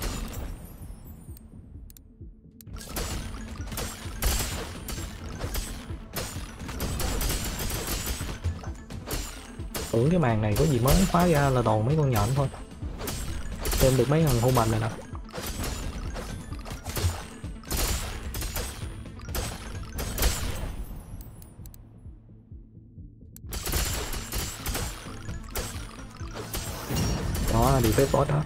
Tưởng cái màn này có gì mới khóa ra là toàn mấy con nhện thôi. Thêm được mấy thằng hôn mành này nè. Đó, đi phép boss đó.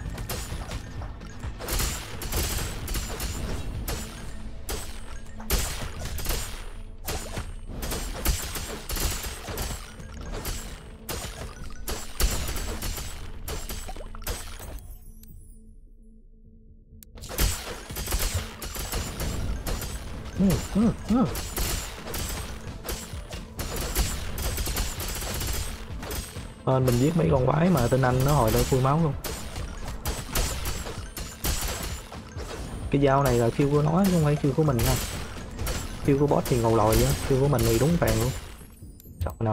Hên mình giết mấy con quái mà tên anh nó hồi lên full máu luôn. Cái dao này là kill của nó chứ không phải kill của mình nha. Kill của boss thì ngầu lòi á, kill của mình thì đúng vàng luôn. Chọn nào.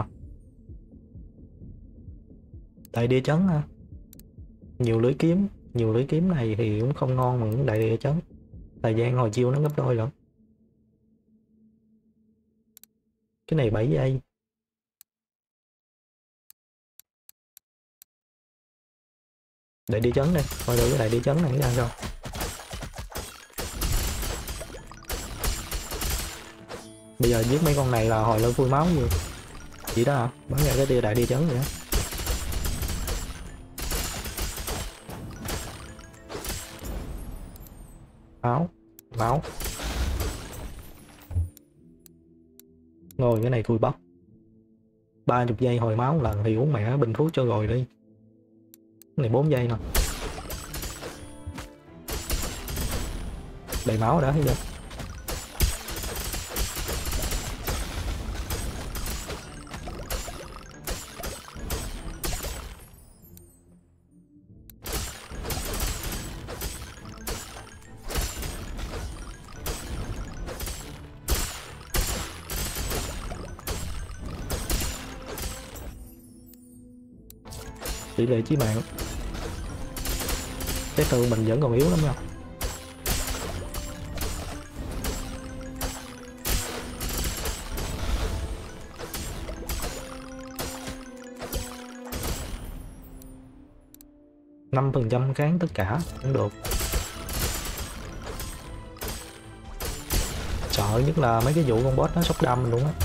Đại địa chấn ha. Nhiều lưỡi kiếm này thì cũng không ngon bằng đại địa chấn. Thời gian hồi chiêu nó gấp đôi lắm. Cái này 7 giây. Đại địa chấn đây, coi thử cái đại địa chấn này ra sao. Bây giờ giết mấy con này là hồi lên full máu nhiều. Chỉ đó hả? Bắn ra cái tia đại địa chấn vậy đó. Máu. Ngồi cái này cùi bắp. 30 giây hồi máu lần thì uống mẹ bình thuốc cho rồi đi. Cái này 4 giây nè. Đầy máu đã thấy chưa? Tỷ lệ chí mạng. Cái thương mình vẫn còn yếu lắm nha. Năm phần trăm kháng tất cả cũng được. Sợ nhất là mấy cái vụ con boss nó sốc đâm mình luôn á.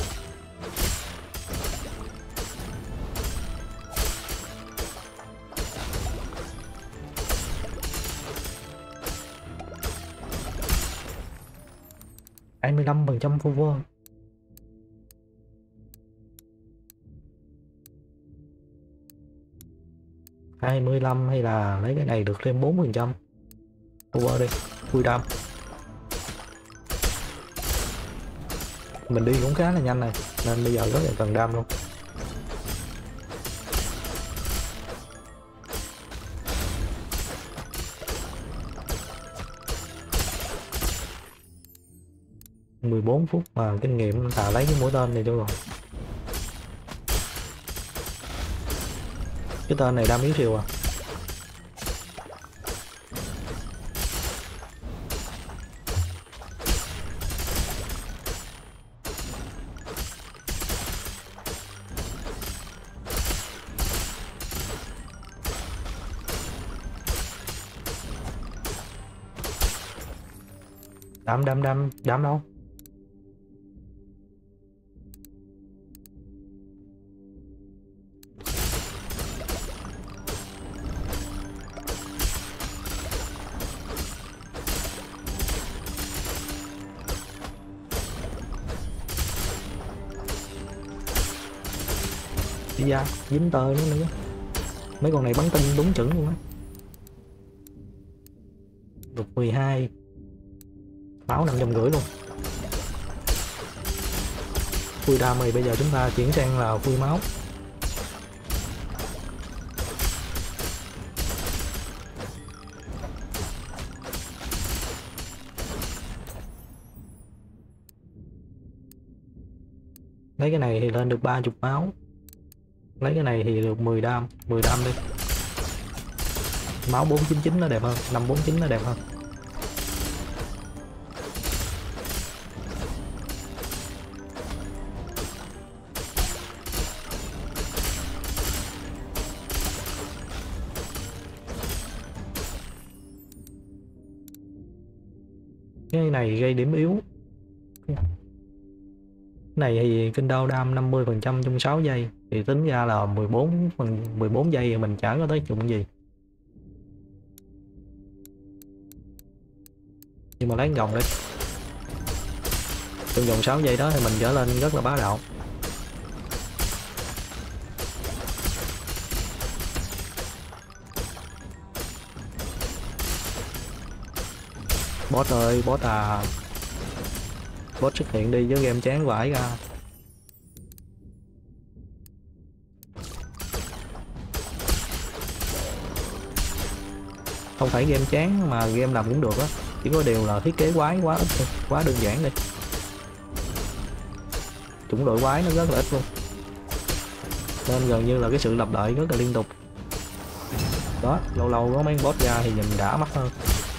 Hai mươi 25% cover. Hai mươi lăm hay là lấy cái này được thêm 4% cover đi, vui đam. Mình đi cũng khá là nhanh này nên bây giờ rất là cần đam luôn. ...14 phút mà kinh nghiệm thà lấy cái mũi tên này cho rồi. Cái tên này đam yếu siêu à. Đam đâu. Đi ra, dính tơ nữa. Mấy con này bắn tinh đúng chuẩn luôn á. Được 12. Máu 550 luôn. Full damage bây giờ chúng ta chuyển sang là full máu. Lấy cái này thì lên được 30 máu. Lấy cái này thì được 10 đam đi. Máu 499 nó đẹp hơn, 549 nó đẹp hơn. Cái này gây điểm yếu. Cái này thì kinh đao đam 50% trong 6 giây thì tính ra là 14 giây thì mình chả có tới dụng gì. Nhưng mà lấy vòng đi. Trong vòng 6 giây đó thì mình trở lên rất là bá đạo. Boss ơi, boss à. Boss xuất hiện đi chứ game chán vãi ra. Không phải game chán mà game làm cũng được á, chỉ có điều là thiết kế quái quá ít thôi, quá đơn giản đi. Chủng đội quái nó rất là ít luôn, nên gần như là cái sự lặp lại rất là liên tục. Đó, lâu lâu có mấy boss ra thì nhìn đã mắt hơn.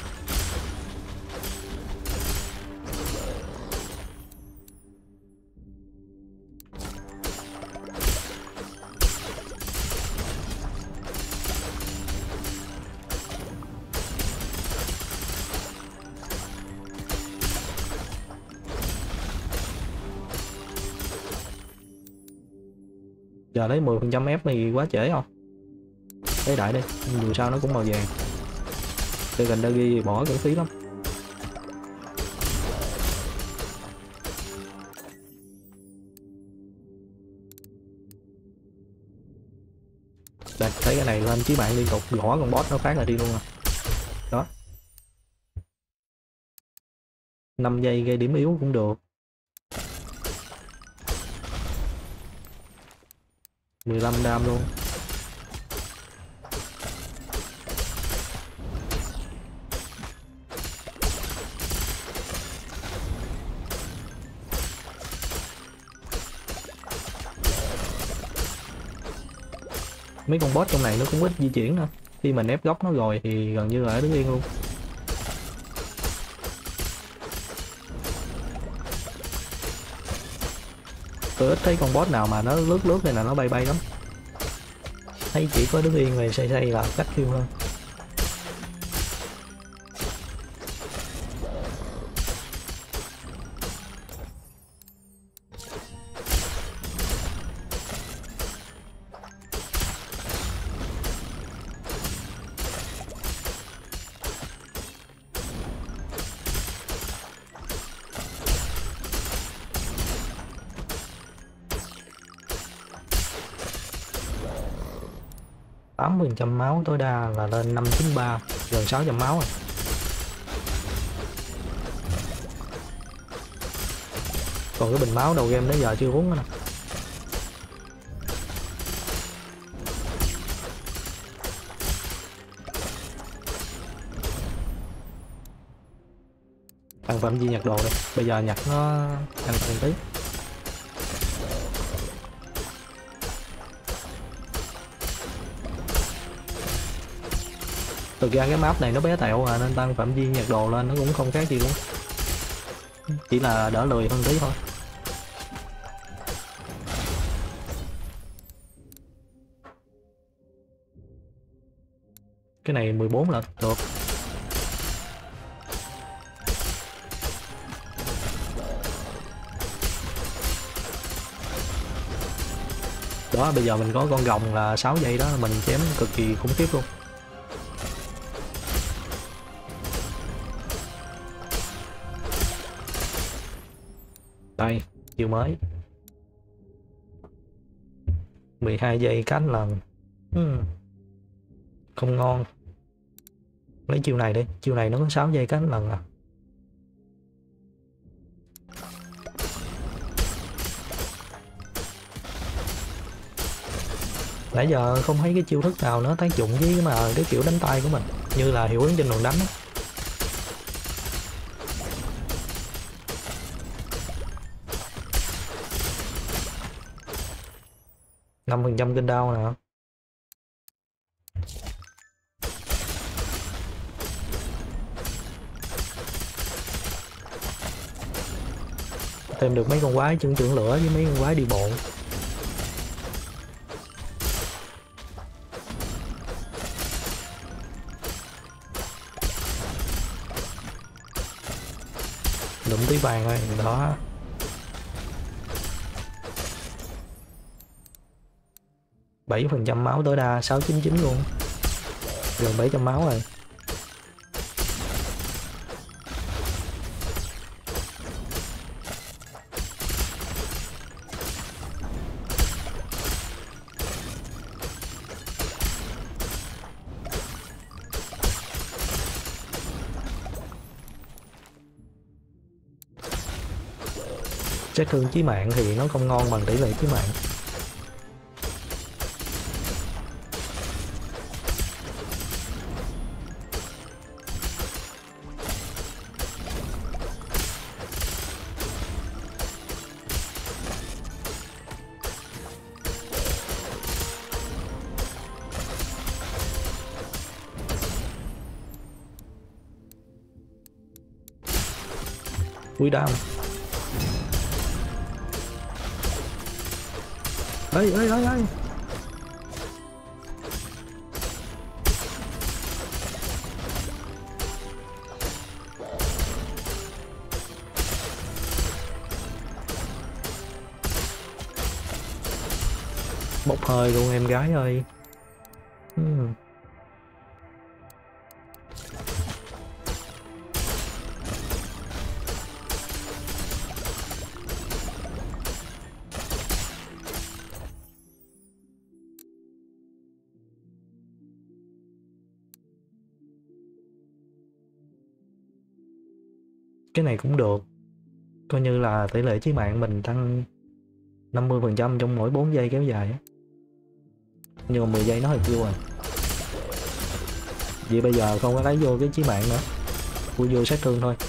Giờ lấy 10% ép thì quá trễ không? Lấy đại đi, dù sao nó cũng màu vàng. Legendary bỏ cũng phí lắm. Đây, thấy cái này lên chí mạng liên tục, gõ con boss nó phát là đi luôn rồi. Đó. 5 giây gây điểm yếu cũng được. 15 đam luôn. Mấy con boss trong này nó cũng ít di chuyển nữa. Khi mình ép góc nó rồi thì gần như là đứng yên luôn. Tôi ít thấy con boss nào mà nó lướt lướt này là nó bay bay lắm. Thấy chỉ có đứng yên về xây xây là cách kêu hơn. trăm máu tối đa là lên 593, gần 600 máu rồi. Còn cái bình máu đầu game đến giờ chưa uống nữa nè. Tăng phạm vi nhặt đồ đây, bây giờ nhặt nó tăng tí. Thực ra cái map này nó bé tẹo à, nên tăng phạm vi nhặt đồ lên nó cũng không khác gì luôn, chỉ là đỡ lười hơn tí thôi. Cái này 14 là được. Đó, bây giờ mình có con rồng là 6 giây đó, mình chém cực kỳ khủng khiếp luôn. Đây, chiêu mới 12 giây cánh lần. Không ngon. Lấy chiêu này đi, chiêu này nó có 6 giây cánh lần à. Nãy giờ không thấy cái chiêu thức nào nó tác dụng với mà cái kiểu đánh tay của mình, như là hiệu ứng trên đòn đánh á. Năm phần trăm kinh đau nè. Thêm được mấy con quái trưởng lửa với mấy con quái đi bộ. Đụng tí vàng thôi, đó. Bảy phần trăm máu tối đa 699 luôn, gần 700 máu rồi. Chết thương chí mạng thì nó không ngon bằng tỷ lệ chí mạng. Ui đau. Ơi. Bốc hơi luôn em gái ơi. Cái này cũng được, coi như là tỷ lệ chí mạng mình tăng 50% trong mỗi 4 giây kéo dài á, nhưng mà 10 giây nó hơi chưa rồi. Vì bây giờ không có lấy vô cái chí mạng nữa, vô sát thương thôi.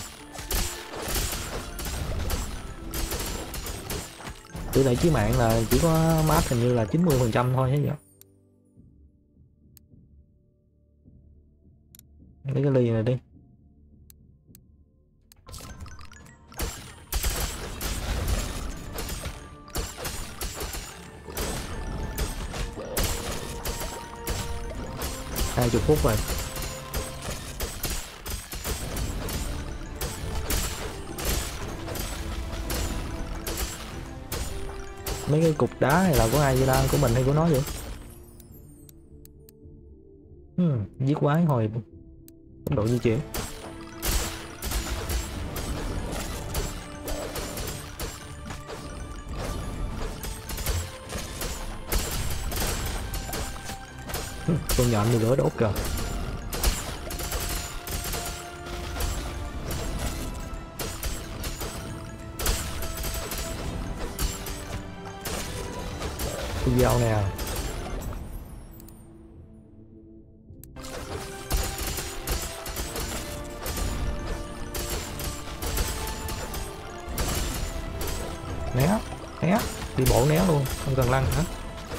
Tỷ lệ chí mạng là chỉ có map hình như là 90% thôi hay vậy. Lấy cái ly này đi. Hai chục phút rồi. Mấy cái cục đá này là của ai vậy ta? Của mình hay của nó vậy? Giết quái hồi tốc độ di chuyển. Con nhện thì lửa đốt kìa. Con dao nè. Né đi bộ né luôn, không cần lăn hả?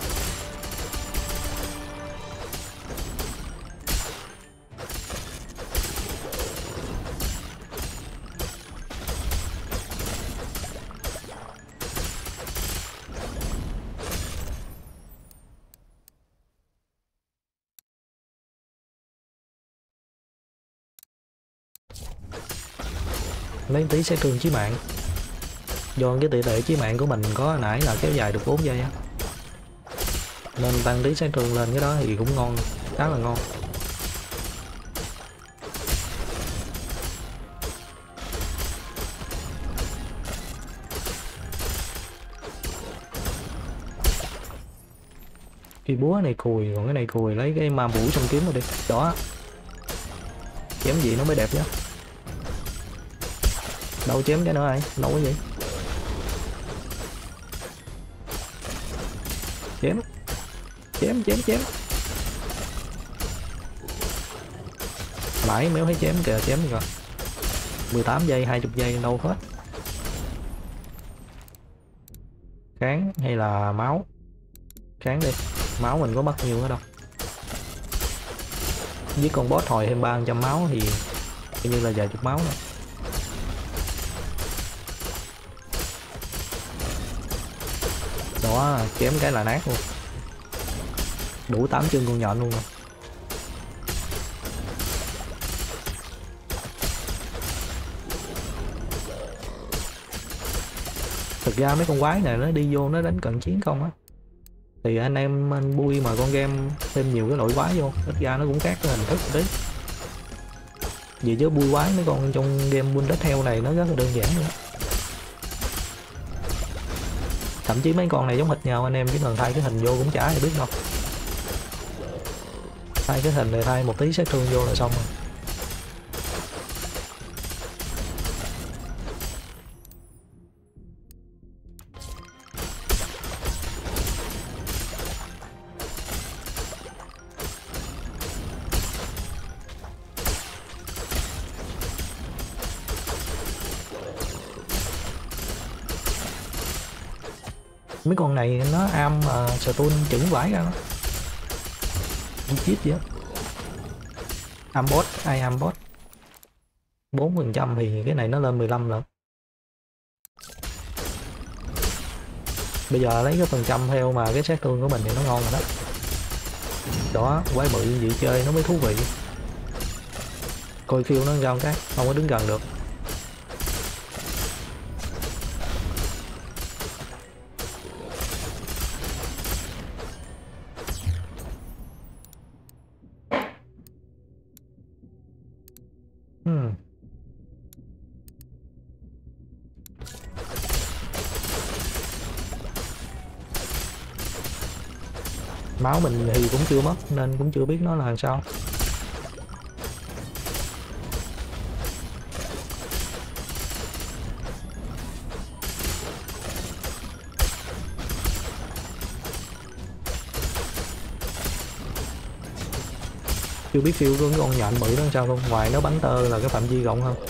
Lấy tí sát thương chí mạng. Do cái tỷ lệ chí mạng của mình có hồi nãy là kéo dài được 4 giây á, nên tăng tí sát thương lên cái đó thì cũng ngon, khá là ngon. Cái búa này cùi, còn cái này cùi, lấy cái ma vũ trong kiếm rồi đi. Đó, chém gì nó mới đẹp nhá. Đâu chém cái nữa ai, đâu có gì. Chém mãi méo thấy chém kìa, chém rồi. 18 giây 20 giây đâu hết. Kháng hay là máu? Kháng đi, máu mình có mất nhiều nữa đâu. Với con boss hồi thêm 300 máu thì coi như là vài chục máu nữa. Đó, chém cái là nát luôn. Đủ 8 chân con nhện luôn rồi. Thực ra mấy con quái này nó đi vô nó đánh cận chiến không á, thì anh em bui mà con game thêm nhiều cái loại quái vô, ít ra nó cũng khác cái hình thức tí. Vì chứ bui quái mấy con trong game Build Đất Heo này nó rất là đơn giản nữa. Thậm chí mấy con này giống hệt nhau, anh em chỉ cần thay cái hình vô cũng chả ai biết đâu. Thay cái hình này, thay một tí sát thương vô là xong rồi. Mấy con này nó am stun chững vãi ra đó. Không chết gì hết. Am bot, ai am bot 4% thì cái này nó lên 15 lần. Bây giờ lấy cái phần trăm theo mà cái sát thương của mình thì nó ngon rồi đó. Đó, quái bự gì chơi nó mới thú vị. Coi phiêu nó sao cái, không có đứng gần được. Máu mình thì cũng chưa mất nên cũng chưa biết nó là sao. Chưa biết phiêu của con nhện bự đó sao luôn, ngoài nó bắn tơ là cái phạm vi rộng hơn.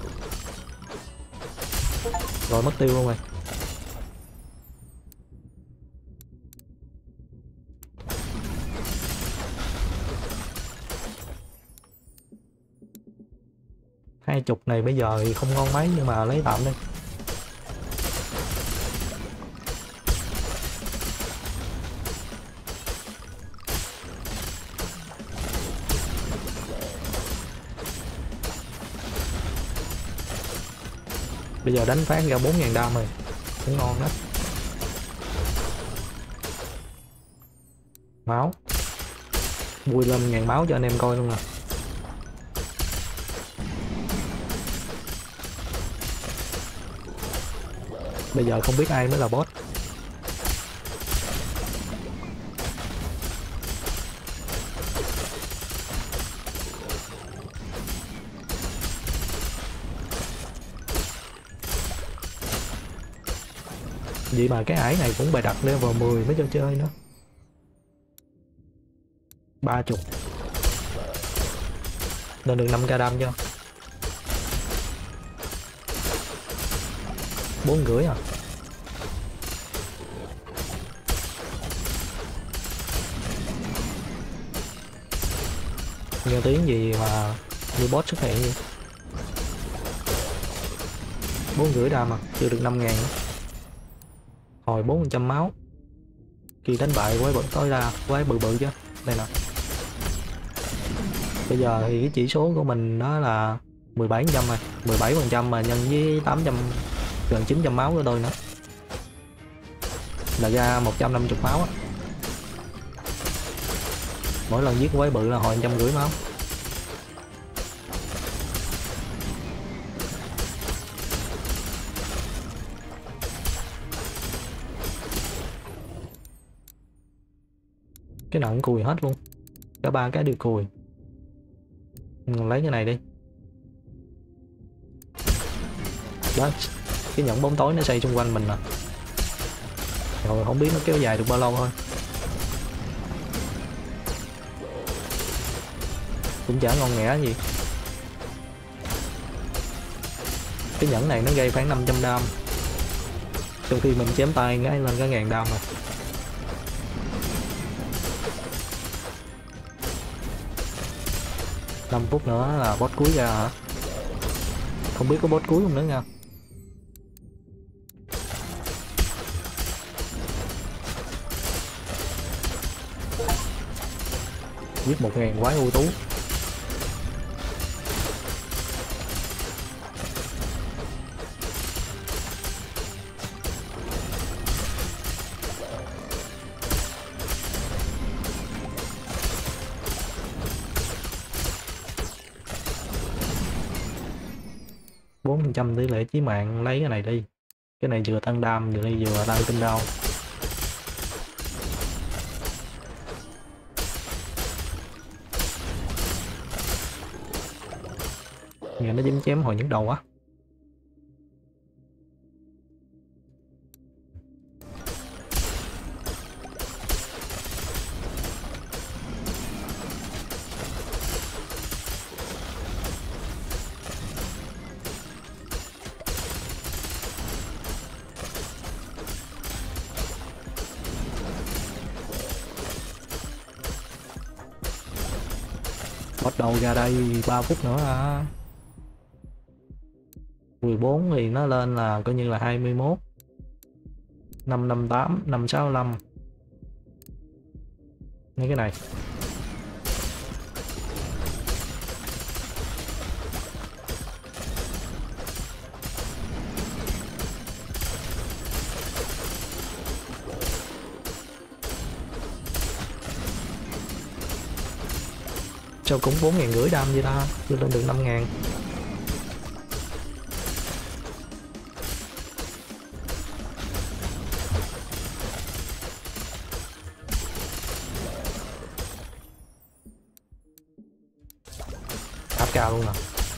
Rồi mất tiêu luôn rồi. Hai chục này bây giờ thì không ngon mấy nhưng mà lấy tạm đi. Bây giờ đánh phát ra 4.000 đam rồi, cũng ngon đó. Máu bui lên 1.000 máu cho anh em coi luôn nè. Bây giờ không biết ai mới là boss. Vậy mà cái ải này cũng bày đặt level 10 mới cho chơi nữa. 30 nên được 5k đam cho 4,5 à. Nghe tiếng gì mà như boss xuất hiện vậy. 4,5 đam mà chưa được 5.000 nữa. Hồi 400 máu khi đánh bại quái bự tối đa, quái bự bự chứ. Đây nè. Bây giờ thì cái chỉ số của mình đó là 17% rồi, 17% mà nhân với 800 gần 900 máu của tôi nữa là ra 150 máu á. Mỗi lần giết quái bự là hồi 150 máu. Cái nào cũng cùi hết luôn, cả ba cái đều cùi. Lấy cái này đi. Đó, cái nhẫn bóng tối nó xây xung quanh mình nè. Rồi không biết nó kéo dài được bao lâu thôi. Cũng chả ngon nghẻ gì. Cái nhẫn này nó gây khoảng 500 đam, trong khi mình chém tay ngay lên cả 1.000 đam rồi. Năm phút nữa là boss cuối ra hả? Không biết có boss cuối không nữa nha. Giết 1.000 quái ưu tú. Trăm tỷ lệ chí mạng, lấy cái này đi. Cái này vừa tăng đam vừa đi vừa tăng tinh đau. Nghe nó dính chém hồi nhức đầu á. Bắt đầu ra đây 3 phút nữa à. 14 thì nó lên là coi như là 21. 558, 565. Mấy cái này. Sao cũng 4.500 đam vậy ta, chưa lên được 5.000. Áp cao luôn nè.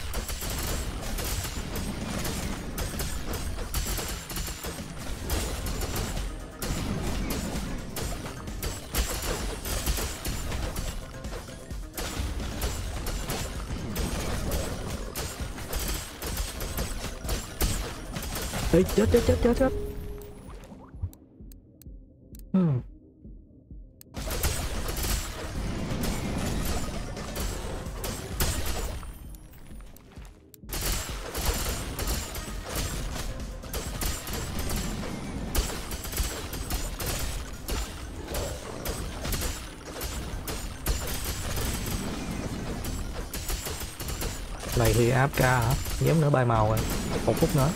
Ê, chết. Này thì áp ca hả? Nhém nữa bay màu rồi. 1 phút nữa.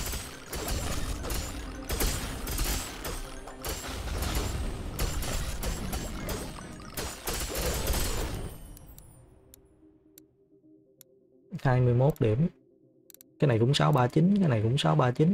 Hai 21 điểm. Cái này cũng 639, cái này cũng 639.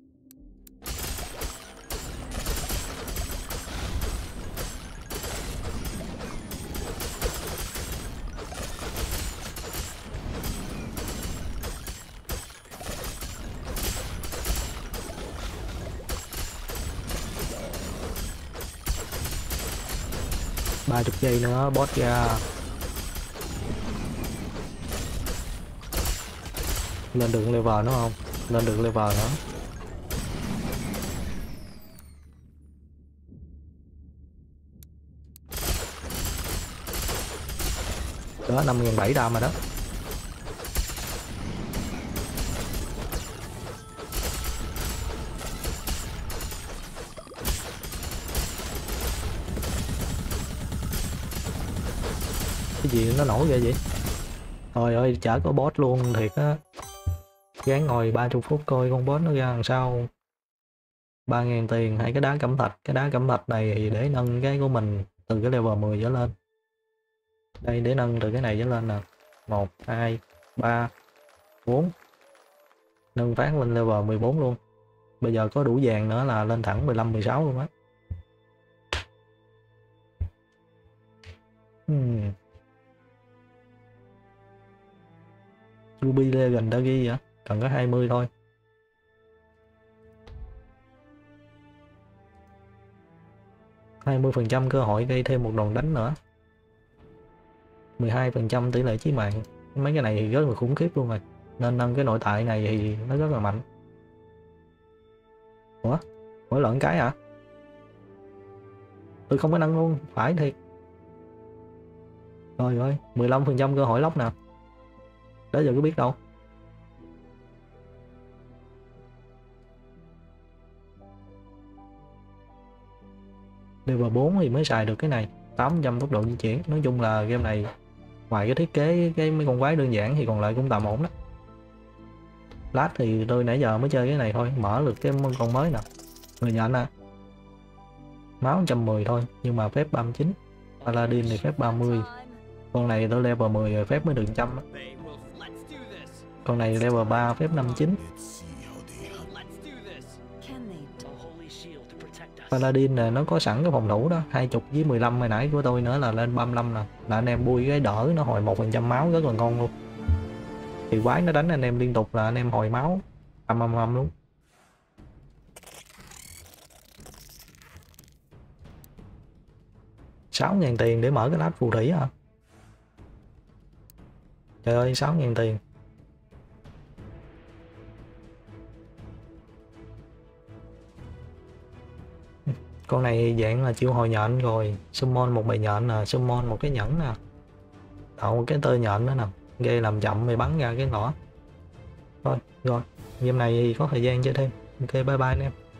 Ba chục giây nữa boss ra. Lên được level nữa không? Lên được level nữa. Đó 5.700 đam rồi đó. Cái gì nó nổi ghê vậy? Trời ơi chả có boss luôn thiệt á. Gán ngồi 30 phút coi con boss nó ra làm sao. 3.000 tiền hay cái đá cẩm thạch. Cái đá cẩm thạch này thì để nâng cái của mình từ cái level 10 trở lên. Đây để nâng từ cái này trở lên nè. 1, 2, 3, 4. Nâng phát lên level 14 luôn. Bây giờ có đủ vàng nữa là lên thẳng 15, 16 luôn á. Ruby Legend đã ghi vậy? Cần có 20 thôi. %, cơ hội gây thêm một đòn đánh nữa. 12% tỷ lệ chí mạng. Mấy cái này thì rất là khủng khiếp luôn rồi. Nên nâng cái nội tại này thì nó rất là mạnh. Ủa? Mỗi lợn cái hả? Tôi không có nâng luôn, phải thiệt. Rồi ơi, 15% cơ hội lóc nè. Đó giờ có biết đâu. Level 4 thì mới xài được cái này. 800 tốc độ di chuyển. Nói chung là game này ngoài cái thiết kế cái mấy con quái đơn giản thì còn lại cũng tạm ổn đó. Lát thì tôi nãy giờ mới chơi cái này thôi, mở được cái con mới nè. Người nhận nè. Máu 110 thôi, nhưng mà phép 39. Paladin thì phép 30. Con này tôi level 10 rồi phép mới được 100 đó. Con này level 3 phép 59. Paladin này nó có sẵn cái phòng thủ đó, 20 với 15 hồi nãy của tôi nữa là lên 35 nè. Là anh em bui cái đỡ nó hồi 1% máu rất là ngon luôn. Thì quái nó đánh anh em liên tục là anh em hồi máu âm luôn. $6.000 tiền để mở cái lát phù thủy hả? Trời ơi 6.000 tiền. Con này dạng là chịu hồi nhện rồi. Summon một bài nhện nè, summon một cái nhẫn nè, tạo một cái tơ nhện nữa nè, gây làm chậm thì bắn ra cái nỏ. Thôi rồi, game này thì có thời gian chơi thêm. Ok, bye bye anh em.